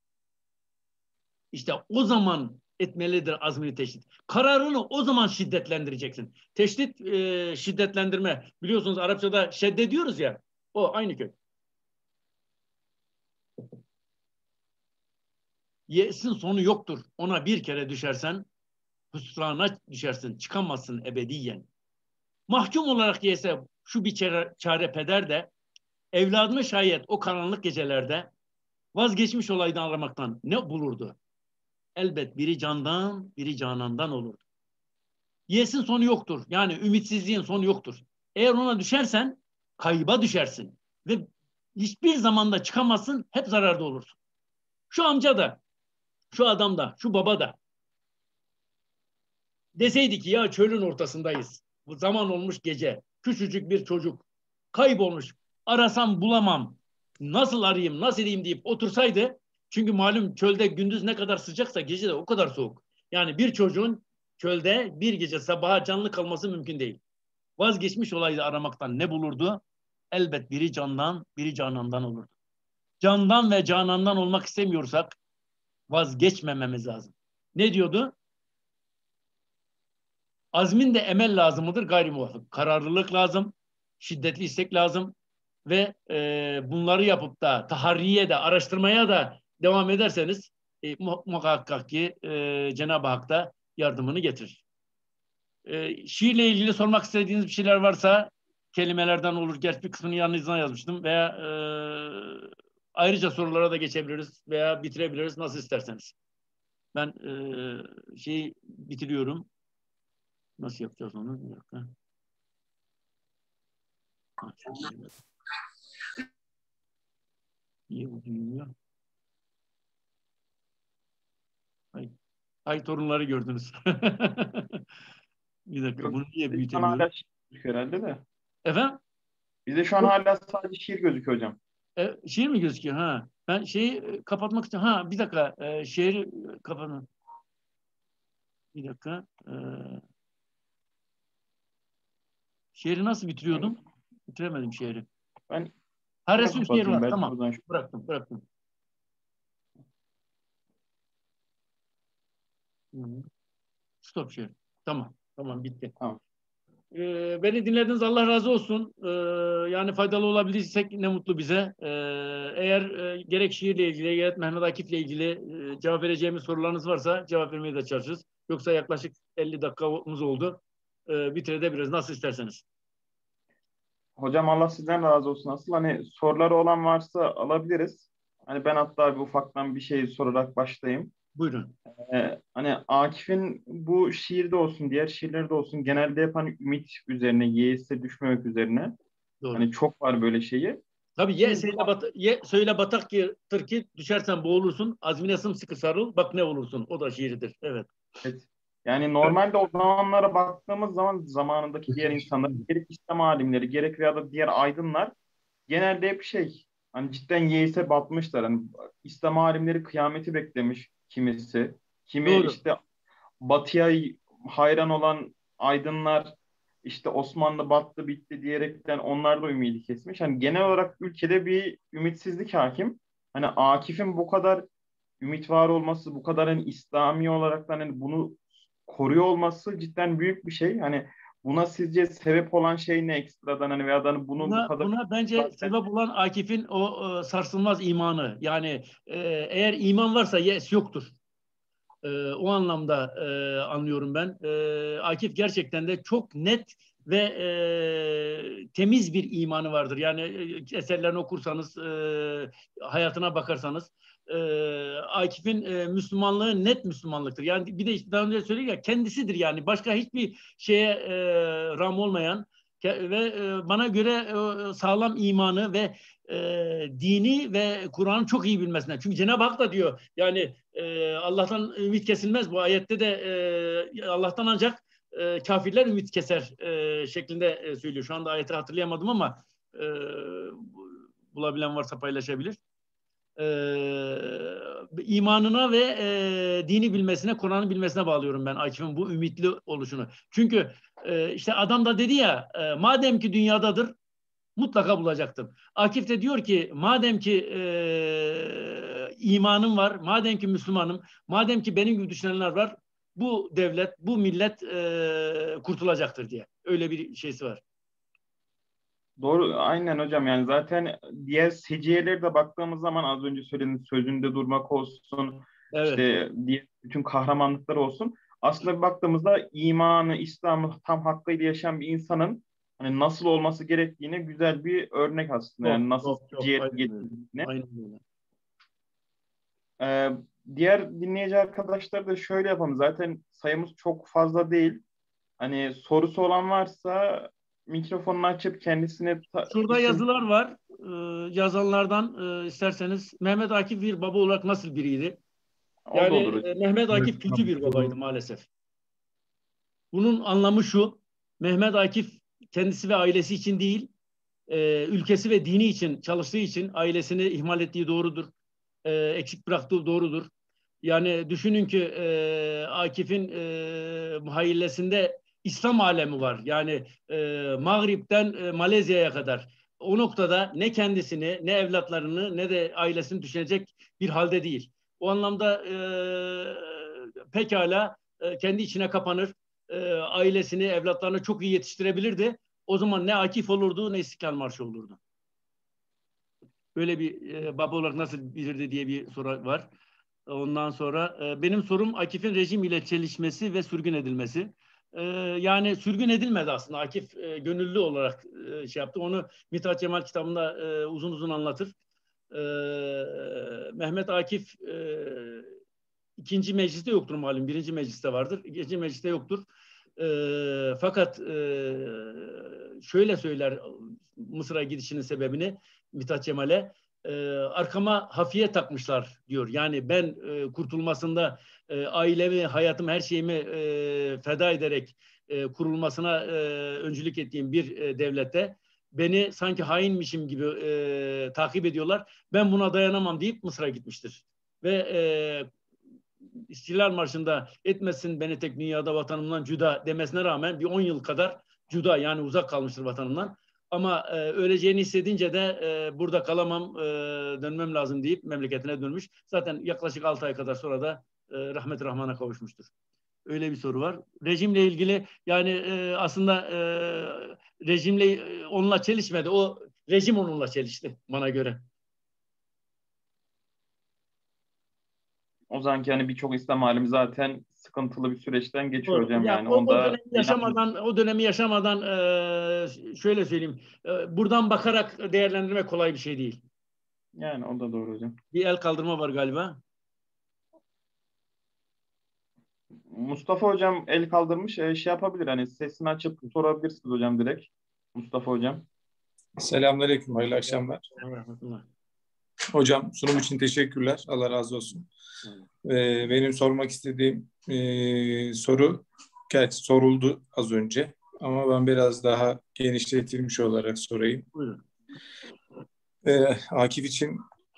[SPEAKER 1] İşte o zaman etmelidir azmini teşdit. Kararını o zaman şiddetlendireceksin. Teşdit, e, şiddetlendirme. Biliyorsunuz Arapçada şedde diyoruz ya. O aynı kök. Yesin sonu yoktur. Ona bir kere düşersen hüsrana düşersin. Çıkamazsın ebediyen. Mahkum olarak yese şu bir çare, çare peder de evladını şayet o karanlık gecelerde vazgeçmiş olaydan aramaktan ne bulurdu? Elbet biri candan, biri canandan olurdu. Yesin sonu yoktur. Yani ümitsizliğin sonu yoktur. Eğer ona düşersen kayıba düşersin. Ve hiçbir zamanda çıkamazsın, hep zararda olursun. Şu amca da, şu adam da, şu baba da deseydi ki ya çölün ortasındayız. Bu zaman olmuş gece. Küçücük bir çocuk kaybolmuş. Arasam bulamam. Nasıl arayayım, nasıl edeyim deyip otursaydı. Çünkü malum çölde gündüz ne kadar sıcaksa gece de o kadar soğuk. Yani bir çocuğun çölde bir gece sabaha canlı kalması mümkün değil. Vazgeçmiş olaydı aramaktan ne bulurdu? Elbet biri candan, biri canandan olurdu. Candan ve canandan olmak istemiyorsak vazgeçmememiz lazım. Ne diyordu? Azmin de emel lazımıdır gayri muvafık. Kararlılık lazım, şiddetli istek lazım ve e, bunları yapıp da taharriye de araştırmaya da devam ederseniz e, muhakkak ki e, Cenab-ı Hak da yardımını getirir. E, şiirle ilgili sormak istediğiniz bir şeyler varsa kelimelerden olur. Gerçi bir kısmını yanınızdan yazmıştım veya e, ayrıca sorulara da geçebiliriz veya bitirebiliriz nasıl isterseniz. Ben e, şeyi bitiriyorum. Nasıl yapacağız onu? Bir dakika. Niye bu duymuyor? Ay, ay torunları gördünüz. Bir dakika
[SPEAKER 2] Yok,
[SPEAKER 1] bunu niye
[SPEAKER 2] ekran hala
[SPEAKER 1] büyütemiyorum?
[SPEAKER 2] gözüküyor herhalde de.
[SPEAKER 1] Efendim?
[SPEAKER 2] Bizde şu an
[SPEAKER 1] Yok.
[SPEAKER 2] hala sadece şiir gözüküyor hocam.
[SPEAKER 1] E, şiir mi gözüküyor? Ha. Ben şeyi e, kapatmak için. Ha bir dakika. E, şiiri e, kapatmak. Bir dakika. E, şiiri nasıl bitiriyordum? Bitiremedim şiiri.
[SPEAKER 2] Ben
[SPEAKER 1] Ha
[SPEAKER 2] yine
[SPEAKER 1] resim şiir
[SPEAKER 2] kapatayım
[SPEAKER 1] var.
[SPEAKER 2] belki
[SPEAKER 1] Tamam.
[SPEAKER 2] buradan.
[SPEAKER 1] Bıraktım. Bıraktım. Hı hı. Stop şiir. Tamam. Tamam bitti.
[SPEAKER 2] Tamam.
[SPEAKER 1] Ee, beni dinlediniz. Allah razı olsun. Ee, yani faydalı olabildiysek ne mutlu bize. Ee, eğer e, gerek şiirle ilgili, gerek Mehmet Akif'le ilgili e, cevap vereceğimiz sorularınız varsa cevap vermeye de çalışırız. Yoksa yaklaşık elli dakikamız oldu. Ee, bitirebiliriz. Nasıl isterseniz.
[SPEAKER 2] Hocam Allah sizden razı olsun. Asıl hani soruları olan varsa alabiliriz. Hani ben hatta bir ufaktan bir şey sorarak başlayayım.
[SPEAKER 1] Buyurun.
[SPEAKER 2] Ee, hani Akif'in bu şiirde olsun, diğer şiirlerde olsun genelde hep hani ümit üzerine, yeise düşmemek üzerine.
[SPEAKER 1] Doğru.
[SPEAKER 2] Hani çok var böyle şeyi.
[SPEAKER 1] Tabii ye
[SPEAKER 2] Siz
[SPEAKER 1] söyle, bat ye söyle bataktır ki düşersen boğulursun. Azmine sımsıkı sarıl. Bak ne olursun. O da şiiridir. Evet.
[SPEAKER 2] evet. Yani normalde o zamanlara baktığımız zaman zamanındaki diğer insanlar, gerek İslam alimleri, gerek veya da diğer aydınlar genelde hep şey, hani cidden yeise batmışlar. Hani İslam alimleri kıyameti beklemiş kimisi. Kimi
[SPEAKER 1] Doğru.
[SPEAKER 2] işte batıya hayran olan aydınlar işte Osmanlı battı bitti diyerekten onlar da ümidi kesmiş. Hani genel olarak ülkede bir ümitsizlik hakim. Hani Akif'in bu kadar ümit var olması, bu kadar hani İslami olarak da hani bunu koruyor olması cidden büyük bir şey. Hani buna sizce sebep olan şey ne ekstradan hani veya da hani bunu bu
[SPEAKER 1] Buna,
[SPEAKER 2] kadar
[SPEAKER 1] buna bence
[SPEAKER 2] zaten
[SPEAKER 1] sebep olan Akif'in o e, sarsılmaz imanı. Yani e, eğer iman varsa yes yoktur. E, o anlamda e, anlıyorum ben. E, Akif gerçekten de çok net ve e, temiz bir imanı vardır. Yani e, eserlerini okursanız, e, hayatına bakarsanız e, Akif'in e, Müslümanlığı net Müslümanlıktır. Yani bir de daha önce söyledik ya kendisidir yani. Başka hiçbir şeye e, ram olmayan ve e, bana göre e, sağlam imanı ve e, dini ve Kur'an'ı çok iyi bilmesinden. Çünkü Cenab-ı Hak da diyor yani e, Allah'tan ümit kesilmez. Bu ayette de e, Allah'tan ancak e, kafirler ümit keser e, şeklinde e, söylüyor. Şu anda ayeti hatırlayamadım ama e, bulabilen varsa paylaşabilir. E, imanına ve e, dini bilmesine, Kur'an'ı bilmesine bağlıyorum ben Akif'in bu ümitli oluşunu. Çünkü e, işte adam da dedi ya e, madem ki dünyadadır mutlaka bulacaktım. Akif de diyor ki madem ki e, imanım var, madem ki Müslümanım, madem ki benim gibi düşünenler var, bu devlet, bu millet e, kurtulacaktır diye. Öyle bir şeysi var.
[SPEAKER 2] doğru aynen hocam yani zaten diğer seciyelere de baktığımız zaman az önce söylediğiniz sözünde durmak olsun
[SPEAKER 1] Evet.
[SPEAKER 2] işte diğer bütün kahramanlıklar olsun aslında bir baktığımızda imanı İslam'ı tam hakkıyla yaşayan bir insanın hani nasıl olması gerektiğine güzel bir örnek aslında
[SPEAKER 1] Çok,
[SPEAKER 2] yani nasıl
[SPEAKER 1] çok, çok.
[SPEAKER 2] ciğer
[SPEAKER 1] Aynen öyle.
[SPEAKER 2] geçtiğine.
[SPEAKER 1] Aynen öyle.
[SPEAKER 2] Ee, diğer dinleyici arkadaşlar da şöyle yapalım zaten sayımız çok fazla değil hani sorusu olan varsa mikrofonunu açıp kendisine ta-
[SPEAKER 1] Şurada
[SPEAKER 2] isim
[SPEAKER 1] yazılar var. Ee, yazanlardan e, isterseniz Mehmet Akif bir baba olarak nasıl biriydi?
[SPEAKER 2] o da
[SPEAKER 1] Yani
[SPEAKER 2] olur
[SPEAKER 1] e,
[SPEAKER 2] hocam.
[SPEAKER 1] Mehmet
[SPEAKER 3] Evet,
[SPEAKER 1] Akif kötü
[SPEAKER 3] tabii
[SPEAKER 1] bir babaydı
[SPEAKER 3] soru.
[SPEAKER 1] maalesef. Bunun anlamı şu. Mehmet Akif kendisi ve ailesi için değil, e, ülkesi ve dini için çalıştığı için ailesini ihmal ettiği doğrudur. E, eksik bıraktığı doğrudur. Yani düşünün ki e, Akif'in e, mahallesinde İslam alemi var. Yani e, Mağrip'ten e, Malezya'ya kadar. O noktada ne kendisini, ne evlatlarını, ne de ailesini düşünecek bir halde değil. O anlamda e, pekala e, kendi içine kapanır, e, ailesini, evlatlarını çok iyi yetiştirebilirdi. O zaman ne Akif olurdu, ne İstiklal Marşı olurdu. Böyle bir e, baba olarak nasıl bilirdi diye bir soru var. Ondan sonra e, benim sorum Akif'in rejim ile çelişmesi ve sürgün edilmesi. E, yani sürgün edilmedi aslında. Akif e, gönüllü olarak e, şey yaptı. Onu Mithat Cemal kitabında e, uzun uzun anlatır. E, Mehmet Akif e, ikinci mecliste yoktur malum. Birinci mecliste vardır. İkinci mecliste yoktur. E, fakat e, şöyle söyler Mısır'a gidişinin sebebini Mithat Cemal'e e, arkama hafiye takmışlar diyor. Yani ben e, kurtulmasında e, ailemi, hayatımı, her şeyimi e, feda ederek e, kurulmasına e, öncülük ettiğim bir e, devlette beni sanki hainmişim gibi e, takip ediyorlar. Ben buna dayanamam deyip Mısır'a gitmiştir. Ve e, İstiklal Marşı'nda etmesin beni tek dünyada vatanımdan cüda demesine rağmen bir on yıl kadar cüda yani uzak kalmıştır vatanımdan. Ama e, öleceğini hissedince de e, burada kalamam, e, dönmem lazım deyip memleketine dönmüş. Zaten yaklaşık altı ay kadar sonra da e, rahmet-i rahmana kavuşmuştur. Öyle bir soru var. Rejimle ilgili yani e, aslında e, rejimle e, onunla çelişmedi. O rejim onunla çelişti bana göre.
[SPEAKER 2] O zamanki yani birçok İslam alimi zaten sıkıntılı bir süreçten geçiyor
[SPEAKER 1] Doğru.
[SPEAKER 2] hocam
[SPEAKER 1] Ya
[SPEAKER 2] yani.
[SPEAKER 1] o, o
[SPEAKER 2] Onda
[SPEAKER 1] dönemi yaşamadan o dönemi yaşamadan e, şöyle söyleyeyim. E, buradan bakarak değerlendirmek kolay bir şey değil.
[SPEAKER 2] yani o da doğru hocam.
[SPEAKER 1] Bir el kaldırma var galiba.
[SPEAKER 2] Mustafa hocam el kaldırmış. E, şey yapabilir hani sesini açıp sorabilirsiniz hocam direkt. Mustafa hocam.
[SPEAKER 3] Selamünaleyküm, hayırlı akşamlar. Hocam sunum için teşekkürler. Allah razı olsun. Ee, benim sormak istediğim e, soru gerçi soruldu az önce ama ben biraz daha genişletilmiş olarak sorayım.
[SPEAKER 1] Buyurun.
[SPEAKER 3] Ee, Akif için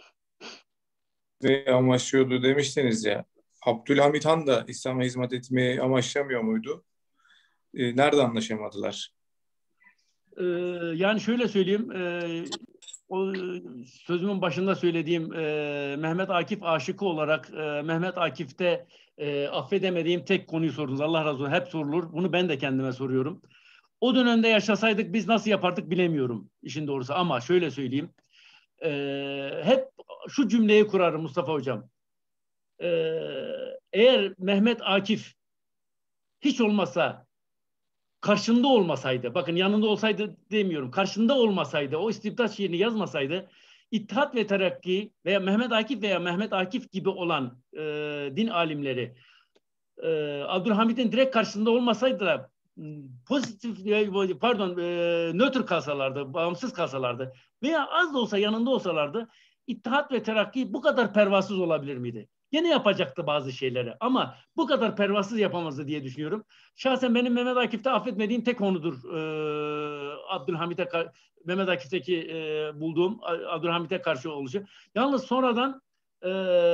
[SPEAKER 3] ne amaçlıyordu demiştiniz ya. Abdülhamit Han da İslam'a hizmet etmeyi amaçlamıyor muydu? Ee, nerede anlaşamadılar?
[SPEAKER 1] Ee, yani şöyle söyleyeyim. E, o sözümün başında söylediğim e, Mehmet Akif aşıkı olarak e, Mehmet Akif'te e, affedemediğim tek konuyu sordunuz. Allah razı olsun. Hep sorulur. Bunu ben de kendime soruyorum. O dönemde yaşasaydık biz nasıl yapardık bilemiyorum işin doğrusu. Ama şöyle söyleyeyim. E, hep şu cümleyi kurarım Mustafa Hocam. E, eğer Mehmet Akif hiç olmasa karşında olmasaydı, bakın yanında olsaydı demiyorum, karşında olmasaydı, o istibdat şiirini yazmasaydı, İttihat ve Terakki veya Mehmet Akif veya Mehmet Akif gibi olan e, din alimleri e, Abdülhamid'in direkt karşısında olmasaydı da pozitif, pardon, e, nötr kalsalardı, bağımsız kalsalardı veya az da olsa yanında olsalardı, İttihat ve Terakki bu kadar pervasız olabilir miydi? Gene yapacaktı bazı şeyleri ama bu kadar pervasız yapamazdı diye düşünüyorum. Şahsen benim Mehmet Akif'te affetmediğim tek konudur. Ee, Abdülhamit'e Mehmet Akif'teki e, bulduğum Abdülhamit'e karşı oluşu. Yalnız sonradan e,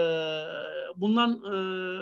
[SPEAKER 1] bundan e,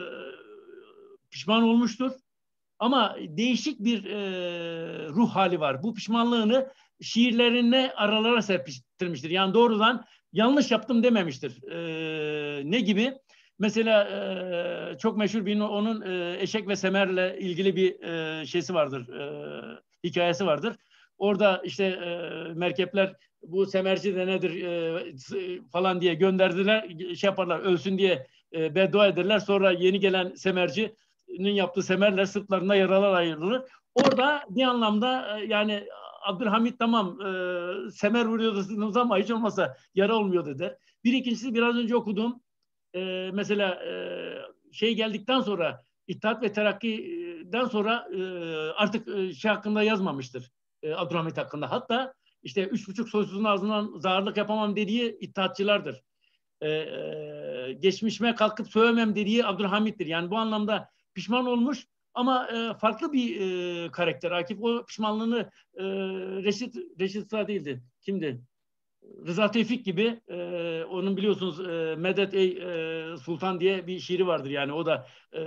[SPEAKER 1] pişman olmuştur. Ama değişik bir e, ruh hali var. Bu pişmanlığını şiirlerine aralara serpiştirmiştir. Yani doğrudan yanlış yaptım dememiştir. E, ne gibi? Mesela e, çok meşhur bir onun e, Eşek ve Semer'le ilgili bir e, şeysi vardır, e, hikayesi vardır. Orada işte e, merkepler bu semerci de nedir e, falan diye gönderdiler, şey yaparlar, ölsün diye e, beddua ederler. Sonra yeni gelen semercinin yaptığı semerler sırtlarında yaralar ayrılır. Orada bir anlamda e, yani Abdülhamit tamam e, semer vuruyorsunuz ama hiç olmazsa yara olmuyordu der. Bir ikincisi biraz önce okuduğum e, mesela e, şey geldikten sonra İttihat ve Terakki'den sonra e, artık e, şey hakkında yazmamıştır. E, Abdülhamit hakkında. Hatta işte üç buçuk soysuzun ağzından zağırlık yapamam dediği İttihatçılardır. E, e, geçmişime kalkıp sövemem dediği Abdülhamit'tir. Yani bu anlamda pişman olmuş ama e, farklı bir e, karakter. Akif o pişmanlığını e, Reşit, Reşit Sağ değildi. Kimdi? Rıza Tevfik gibi e, onun biliyorsunuz e, Medet Ey e, Sultan diye bir şiiri vardır. Yani o da e,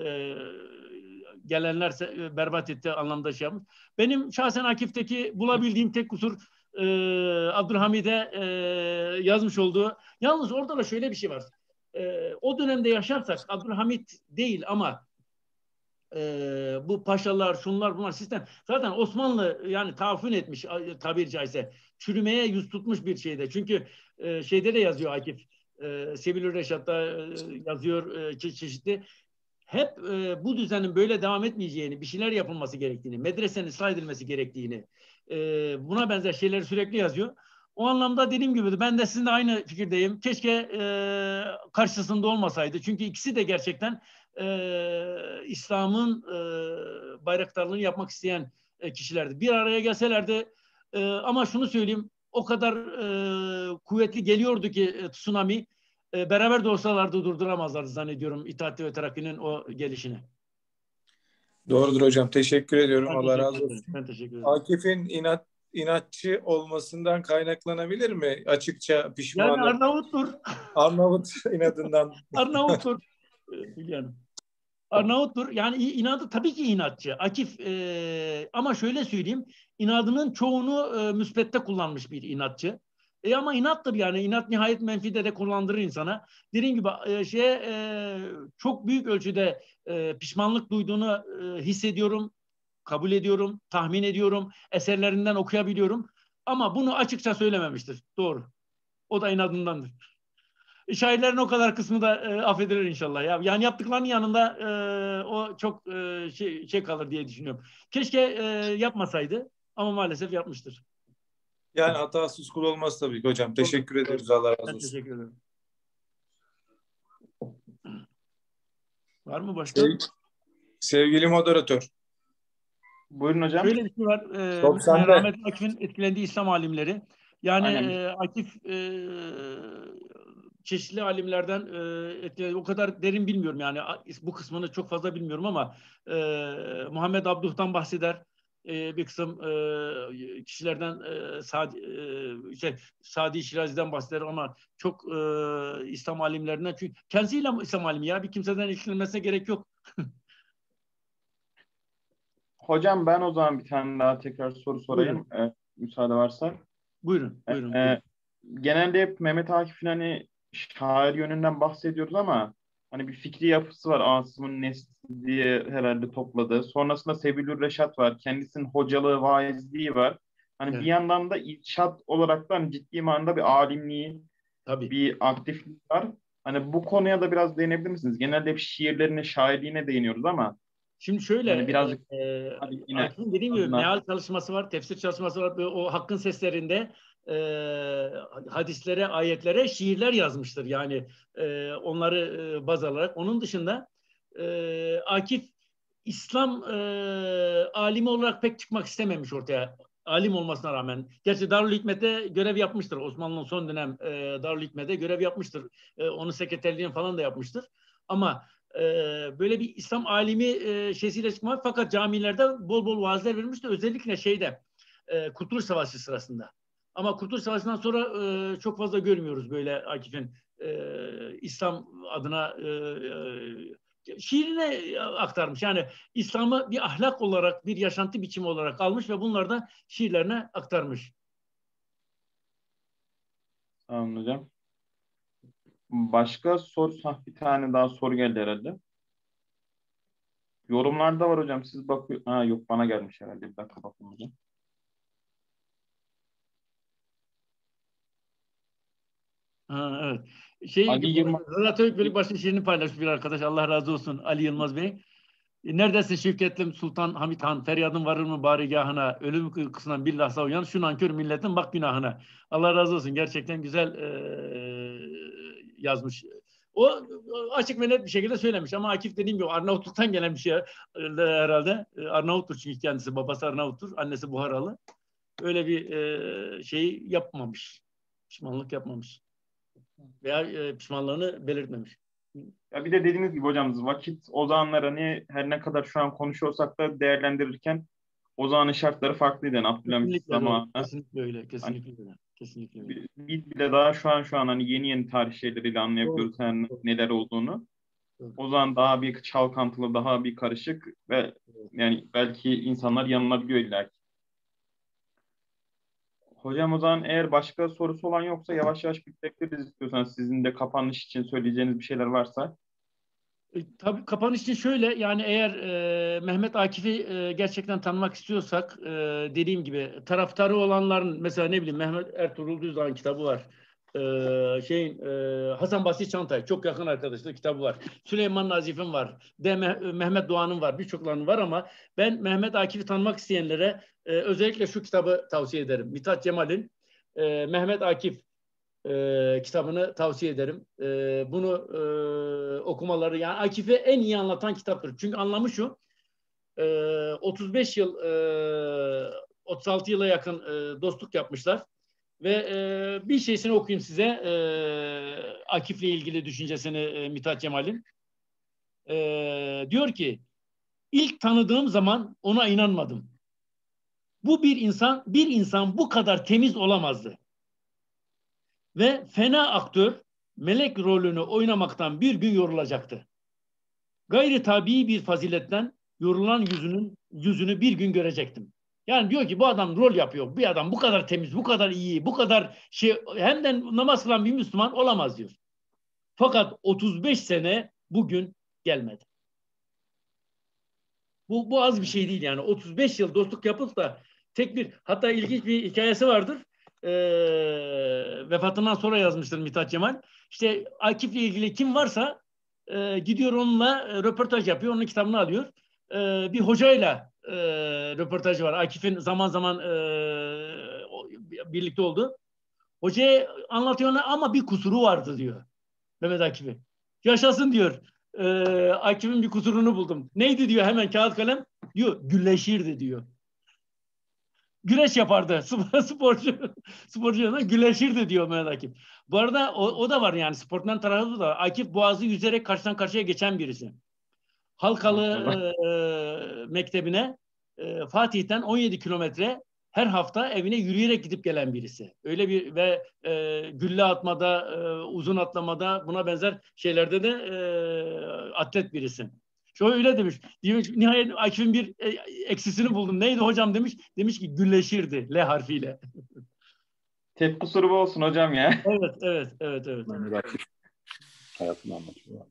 [SPEAKER 1] gelenler e, berbat etti anlamda şey yapmış. Benim şahsen Akif'teki bulabildiğim tek kusur e, Abdülhamid'e e, yazmış olduğu. Yalnız orada da şöyle bir şey var. E, o dönemde yaşarsak Abdülhamit değil ama e, bu paşalar, şunlar, bunlar sistem. Zaten Osmanlı yani tahaffün etmiş tabiri caizse. Çürümeye yüz tutmuş bir şeyde. Çünkü e, şeyde de yazıyor Akif. E, Sebil-i Reşat'ta e, yazıyor e, çe çeşitli. Hep e, bu düzenin böyle devam etmeyeceğini, bir şeyler yapılması gerektiğini, medresenin ıslah edilmesi gerektiğini, e, buna benzer şeyleri sürekli yazıyor. O anlamda dediğim gibi ben de sizinle aynı fikirdeyim. Keşke e, karşısında olmasaydı. Çünkü ikisi de gerçekten e, İslam'ın e, bayraktarlığını yapmak isteyen e, kişilerdi. Bir araya gelselerdi e, ama şunu söyleyeyim o kadar e, kuvvetli geliyordu ki e, tsunami e, beraber de olsalardı durduramazlardı zannediyorum İttihat ve Terakki'nin o gelişini.
[SPEAKER 3] Doğrudur hocam. Teşekkür ediyorum.
[SPEAKER 1] Ben
[SPEAKER 3] Allah
[SPEAKER 1] teşekkür
[SPEAKER 3] razı
[SPEAKER 1] ederim.
[SPEAKER 3] olsun.
[SPEAKER 1] Ben teşekkür ederim.
[SPEAKER 3] Akif'in inat inatçı olmasından kaynaklanabilir mi? Açıkça
[SPEAKER 1] Yani
[SPEAKER 3] pişmanım.
[SPEAKER 1] Arnavuttur.
[SPEAKER 3] Arnavut inadından.
[SPEAKER 1] Arnavuttur. Ee, Hülya Hanım. Arnavuttur. Yani i- inadı tabii ki inatçı. Akif e, ama şöyle söyleyeyim. İnadının çoğunu e, müspette kullanmış bir inatçı. E ama inattır yani. İnat nihayet menfide de kullandırır insana. Dediğim gibi e, şeye e, çok büyük ölçüde e, pişmanlık duyduğunu e, hissediyorum, kabul ediyorum, tahmin ediyorum. Eserlerinden okuyabiliyorum. Ama bunu açıkça söylememiştir. Doğru. O da inadındandır. Şairlerin o kadar kısmı da e, affedilir inşallah. Ya. Yani yaptıklarının yanında e, o çok e, şey, şey kalır diye düşünüyorum. Keşke e, yapmasaydı ama maalesef yapmıştır.
[SPEAKER 3] Yani hatasız kul olmaz tabii ki hocam.
[SPEAKER 1] Doğru.
[SPEAKER 3] Teşekkür ederiz. Allah razı
[SPEAKER 1] Ben
[SPEAKER 3] olsun.
[SPEAKER 1] teşekkür ederim. Var mı başka?
[SPEAKER 3] Sev- Sevgili moderatör.
[SPEAKER 2] Buyurun hocam.
[SPEAKER 1] Şöyle bir şey var. E,
[SPEAKER 3] doksan'da.
[SPEAKER 1] Rahmetli Akif'in etkilendiği İslam alimleri. Yani
[SPEAKER 2] Aynen.
[SPEAKER 1] e, Akif e, çeşitli alimlerden e, etkilendiği, o kadar derin bilmiyorum yani bu kısmını çok fazla bilmiyorum ama e, Muhammed Abduh'tan bahseder. E, bir kısım e, kişilerden e, Sadi, e, şey, Sadi Şirazi'den bahseder ama çok e, İslam alimlerinden, çünkü kendisiyle İslam alimi ya, bir kimseden ilgilenmesine gerek yok.
[SPEAKER 2] Hocam ben o zaman bir tane daha tekrar soru sorayım. E, müsaade varsa.
[SPEAKER 1] Buyurun, buyurun.
[SPEAKER 2] E, e, genelde hep Mehmet Akif'in hani şair yönünden bahsediyoruz ama hani bir fikri yapısı var. Asım'ın Nesli diye herhalde topladığı. Sonrasında Sebilür Reşat var. Kendisinin hocalığı, vaizliği var. Hani
[SPEAKER 1] Evet.
[SPEAKER 2] bir yandan da irşat olarak da hani ciddi manada bir alimliği,
[SPEAKER 1] Tabii.
[SPEAKER 2] bir aktiflik var. Hani bu konuya da biraz değinebilir misiniz? Genelde hep şiirlerine, şairliğine değiniyoruz ama
[SPEAKER 1] Şimdi şöyle,
[SPEAKER 2] hani birazcık
[SPEAKER 1] e,
[SPEAKER 2] hadi yine
[SPEAKER 1] Akif'in dediğim gibi
[SPEAKER 2] adına.
[SPEAKER 1] meal çalışması var, tefsir çalışması var. Böyle o Hakkın Seslerinde e, hadislere, ayetlere şiirler yazmıştır. Yani e, onları e, baz alarak. Onun dışında e, Akif İslam e, alimi olarak pek çıkmak istememiş ortaya. Alim olmasına rağmen. Gerçi Darül Hikmet'te görev yapmıştır. Osmanlı'nın son dönem e, Darül Hikmet'te görev yapmıştır. E, onun sekreterliğini falan da yapmıştır. Ama e, böyle bir İslam alimi e, şeysiyle çıkmak, fakat camilerde bol bol vaazlar vermişti. Özellikle şeyde e, Kurtuluş Savaşı sırasında. Ama Kurtuluş Savaşı'ndan sonra e, çok fazla görmüyoruz böyle Akif'in e, İslam adına e, e, şiirine aktarmış. Yani İslam'ı bir ahlak olarak, bir yaşantı biçimi olarak almış ve bunları da şiirlerine aktarmış.
[SPEAKER 2] Tamam hocam. Başka soru, ha, bir tane daha soru geldi herhalde. Yorumlarda var hocam. Siz bakıyor. Ha yok, bana gelmiş herhalde. Bir dakika bakın hocam.
[SPEAKER 1] Ha, evet. Şey,
[SPEAKER 2] Ali Yılmaz.
[SPEAKER 1] Rıza Tevfikbeylikbaşı'nın şiirini paylaşmış bir arkadaş. Allah razı olsun Ali Yılmaz Bey. E, Neredesin Şevketlim Sultan Hamit Han? Feryadın varır mı barigahına? Ölüm kıyısından bir lahza uyan. Şu nankör milletin bak günahına. Allah razı olsun. Gerçekten güzel e, yazmış. O açık ve net bir şekilde söylemiş. Ama Akif dediğim gibi Arnavutluk'tan gelen bir şey herhalde. Arnavuttur çünkü kendisi. Babası Arnavuttur. Annesi Buharalı. Öyle bir e, şeyi yapmamış. Pişmanlık yapmamış. Veya e, pişmanlığını belirtmemiş.
[SPEAKER 2] Ya bir de dediğiniz gibi hocam, vakit o zamanlar hani her ne kadar şu an konuşuyorsak da değerlendirirken o zamanın şartları farklıydı. Yani Abdülhamit
[SPEAKER 1] Kesinlikle doğru.
[SPEAKER 2] zamanı.
[SPEAKER 1] Kesinlikle öyle.
[SPEAKER 2] Hani
[SPEAKER 1] Kesinlikle öyle. Kesinlikle öyle.
[SPEAKER 2] biz biz bile daha şu an şu an hani yeni yeni tarih şeyleriyle anlayabiliyoruz yani
[SPEAKER 1] Doğru.
[SPEAKER 2] neler olduğunu.
[SPEAKER 1] Doğru.
[SPEAKER 2] O zaman daha bir çalkantılı, daha bir karışık ve yani belki insanlar yanılabiliyor illa ki. Hocam o zaman eğer başka sorusu olan yoksa yavaş yavaş bitirebiliriz istiyorsanız, sizin de kapanış için söyleyeceğiniz bir şeyler varsa.
[SPEAKER 1] E, tabii kapanış için şöyle, yani eğer e, Mehmet Akif'i e, gerçekten tanımak istiyorsak e, dediğim gibi taraftarı olanların, mesela ne bileyim Mehmet Ertuğrul Düzdağ'ın kitabı var. E, şeyin e, Hasan Basri Çantay çok yakın arkadaşlığı kitabı var. Süleyman Nazif'in var. De Mehmet Doğan'ın var. Birçoklarının var ama ben Mehmet Akif'i tanımak isteyenlere e, özellikle şu kitabı tavsiye ederim. Mithat Cemal'in e, Mehmet Akif e, kitabını tavsiye ederim. E, bunu e, okumaları, yani Akif'i en iyi anlatan kitaptır. Çünkü anlamı şu, e, otuz beş yıl, e, otuz altı yıla yakın e, dostluk yapmışlar. Ve e, bir şeysini okuyayım size, e, Akif'le ilgili düşüncesini e, Mithat Cemal'in. E, diyor ki, İlk tanıdığım zaman ona inanmadım. Bu bir insan, bir insan bu kadar temiz olamazdı. Ve fena aktör melek rolünü oynamaktan bir gün yorulacaktı. Gayri tabii bir faziletten yorulan yüzünün yüzünü bir gün görecektim. Yani diyor ki bu adam rol yapıyor. Bir adam bu kadar temiz, bu kadar iyi, bu kadar şey hem de namaz kılan bir Müslüman olamaz diyor. Fakat otuz beş sene bugün gelmedi. Bu, bu az bir şey değil yani. otuz beş yıl dostluk yapıp da tek bir, hatta ilginç bir hikayesi vardır. Ee, vefatından sonra yazmıştır Mithat Cemal. İşte Akif'le ilgili kim varsa e, gidiyor onunla e, röportaj yapıyor. Onun kitabını alıyor. E, bir hocayla e, röportajı var. Akif'in zaman zaman e, birlikte oldu. Hocaya anlatıyor ona ama bir kusuru vardı diyor. Mehmet Akif'i. Yaşasın diyor. E, Akif'in bir kusurunu buldum. Neydi diyor hemen kağıt kalem. Diyor güleşirdi diyor. Güreş yapardı. Sporcu sporcu yanına güleşirdi diyor Mehmet Akif. Bu arada o, o da var yani sportman tarafı da. Akif boğazı yüzerek karşıdan karşıya geçen birisi. Halkalı e, mektebine e, Fatih'ten on yedi kilometre her hafta evine yürüyerek gidip gelen birisi. Öyle bir ve e, gülle atmada, e, uzun atlamada buna benzer şeylerde de e, atlet birisi. Şöyle demiş, demiş nihayet Akif'in bir e, eksisini buldum. Neydi hocam demiş. Demiş ki güleşirdi L harfiyle.
[SPEAKER 2] Tek kusuru bu olsun hocam ya.
[SPEAKER 1] Evet, evet, evet, evet.
[SPEAKER 4] Mehmet Akif hayatını anlatıyor.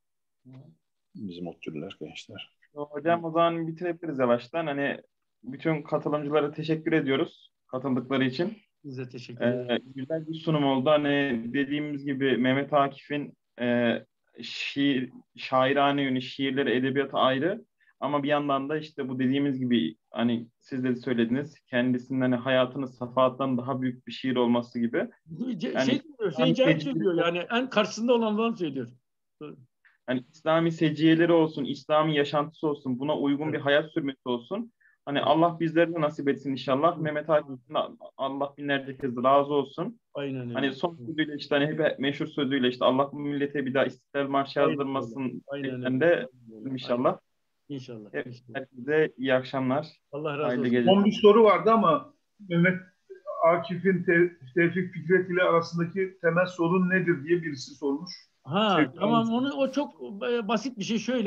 [SPEAKER 4] Bizim ODTÜ'lüler, gençler.
[SPEAKER 2] Hocam o zaman bitirebiliriz yavaştan. Hani bütün katılımcılara teşekkür ediyoruz katıldıkları için.
[SPEAKER 1] Bize teşekkür ederim.
[SPEAKER 2] Ee, güzel bir sunum oldu. Hani dediğimiz gibi Mehmet Akif'in e, şiir, şairane yönü, şiirleri, edebiyatı ayrı. Ama bir yandan da işte bu dediğimiz gibi hani siz de söylediniz kendisinin hani hayatının safahattan daha büyük bir şiir olması gibi.
[SPEAKER 1] Yani, şey diyor, Hüseyin Cahit söylüyor yani en karşısında olanları söylüyor.
[SPEAKER 2] Hani İslami seciyeleri olsun, İslami yaşantısı olsun, buna uygun evet. bir hayat sürmesi olsun. Hani Allah bizlere de nasip etsin inşallah. Evet. Mehmet Akif'in Allah binlerce kez razı olsun.
[SPEAKER 1] Aynen öyle.
[SPEAKER 2] Hani son sözüyle işte hani hep meşhur sözüyle işte Allah bu millete bir daha İstiklal Marşı yazdırmasın de inşallah.
[SPEAKER 1] İnşallah.
[SPEAKER 2] Herkese iyi akşamlar.
[SPEAKER 1] Allah razı olsun.
[SPEAKER 5] Son bir soru vardı ama Mehmet Akif'in Te Tevfik Fikret ile arasındaki temel sorun nedir diye birisi sormuş.
[SPEAKER 1] Ha Sevgili tamam onu o çok basit bir şey şöyle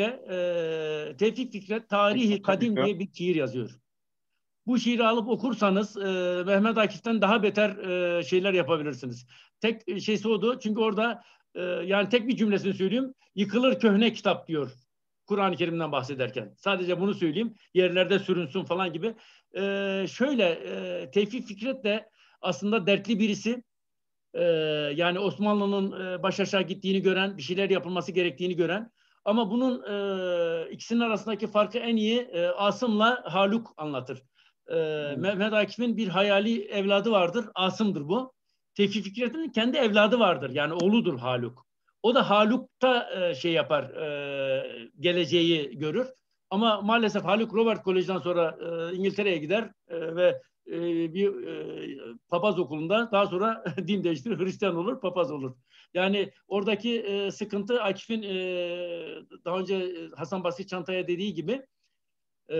[SPEAKER 1] e, Tevfik Fikret Tarihi Kadim diye bir şiir yazıyor. Bu şiiri alıp okursanız e, Mehmet Akif'ten daha beter e, şeyler yapabilirsiniz. Tek şeysi odu çünkü orada e, yani tek bir cümlesini söyleyeyim. Yıkılır köhne kitap diyor Kur'an-ı Kerim'den bahsederken. Sadece bunu söyleyeyim. Yerlerde sürünsün falan gibi. E, şöyle e, Tevfik Fikret de aslında dertli birisi. Ee, yani Osmanlı'nın e, baş aşağı gittiğini gören, bir şeyler yapılması gerektiğini gören. Ama bunun e, ikisinin arasındaki farkı en iyi e, Asım'la Haluk anlatır. E, hmm. Mehmet Akif'in bir hayali evladı vardır. Asım'dır bu. Tevfik Fikret'in kendi evladı vardır. Yani oğludur Haluk. O da Haluk'ta e, şey yapar, e, geleceği görür. Ama maalesef Haluk Robert Kolej'den sonra e, İngiltere'ye gider e, ve e, bir e, papaz okulunda daha sonra din değiştirir, Hristiyan olur, papaz olur. Yani oradaki e, sıkıntı Akif'in e, daha önce Hasan Basri Çantaya dediği gibi e,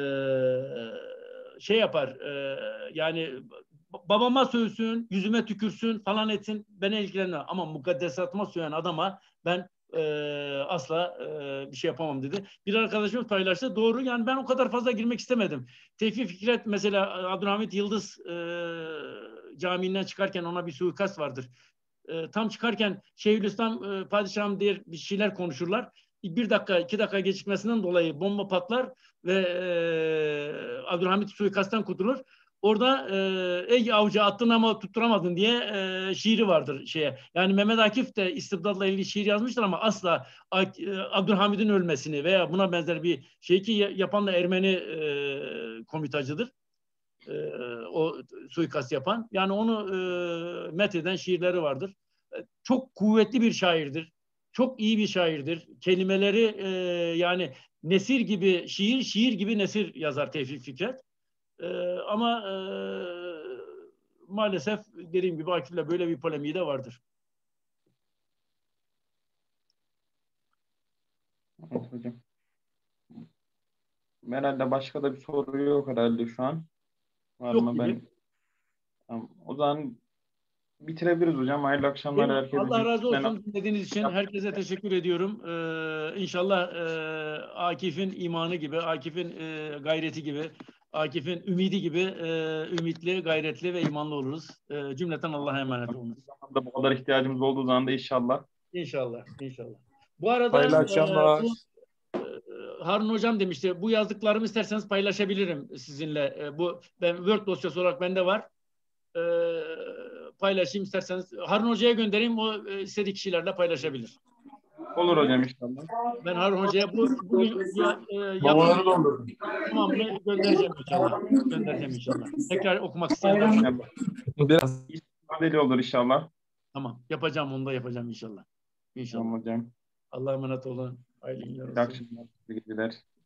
[SPEAKER 1] şey yapar e, yani babama sövsün, yüzüme tükürsün falan etsin beni ilgilenmez ama mukaddesatıma söyen adama ben e, asla e, bir şey yapamam dedi. Bir arkadaşımız paylaştı. Doğru yani ben o kadar fazla girmek istemedim. Tevfik Fikret mesela Abdülhamit Yıldız e, camiinden çıkarken ona bir suikast vardır. E, tam çıkarken Şeyhülislam e, padişahım diye bir şeyler konuşurlar. Bir dakika, iki dakika gecikmesinden dolayı bomba patlar ve e, Abdülhamit suikasttan kurtulur. Orada e, ey avcı attın ama tutturamadın diye e, şiiri vardır şeye. Yani Mehmet Akif de istibdatla ilgili şiir yazmıştır ama asla e, Abdülhamid'in ölmesini veya buna benzer bir şey ki yapan da Ermeni e, komitacıdır. E, o suikast yapan. Yani onu e, metheden şiirleri vardır. E, çok kuvvetli bir şairdir. Çok iyi bir şairdir. Kelimeleri e, yani nesir gibi şiir, şiir gibi nesir yazar Tevfik Fikret. Ee, ama e, maalesef dediğim gibi Akif'le böyle bir polemiği de vardır.
[SPEAKER 2] Evet hocam. herhalde başka da bir soru yok herhalde şu an. Var
[SPEAKER 1] Yok
[SPEAKER 2] mı?
[SPEAKER 1] gibi.
[SPEAKER 2] Ben tamam. O zaman bitirebiliriz hocam. Hayırlı akşamlar herkese.
[SPEAKER 1] Allah razı
[SPEAKER 2] Ben-
[SPEAKER 1] olsun dinlediğiniz için. Herkese teşekkür ediyorum. Ee, inşallah e, Akif'in imanı gibi, Akif'in e, gayreti gibi, Akif'in ümidi gibi e, ümitli, gayretli ve imanlı oluruz. E, cümleten Allah'a emanet olunuz.
[SPEAKER 2] Bu zamanda bu kadar ihtiyacımız olduğu zaman da inşallah.
[SPEAKER 1] İnşallah, inşallah. Bu arada
[SPEAKER 3] Hayırlı
[SPEAKER 1] e,
[SPEAKER 3] akşamlar.
[SPEAKER 1] bu, e, Harun Hocam demişti, bu yazdıklarımı isterseniz paylaşabilirim sizinle. E, bu ben Word dosyası olarak bende var. E, paylaşayım isterseniz. Harun Hoca'ya göndereyim, o e, istediği kişilerle paylaşabilir.
[SPEAKER 2] Olur hocam inşallah.
[SPEAKER 1] Ben Harun Hoca'ya bu, bu ya, e,
[SPEAKER 3] Babaları
[SPEAKER 1] yaptığım
[SPEAKER 3] doldurdum.
[SPEAKER 1] tamamını göndereceğim inşallah. Göndereceğim inşallah. Tekrar okumak isteyenler
[SPEAKER 2] Yani
[SPEAKER 3] Biraz
[SPEAKER 2] ifadeli olur inşallah.
[SPEAKER 1] tamam. Yapacağım, onu da yapacağım inşallah. İnşallah.
[SPEAKER 2] Tamam hocam.
[SPEAKER 1] Allah'a emanet olun. Hayırlı günler
[SPEAKER 2] İyi
[SPEAKER 1] olsun.
[SPEAKER 2] akşamlar. İyi geceler.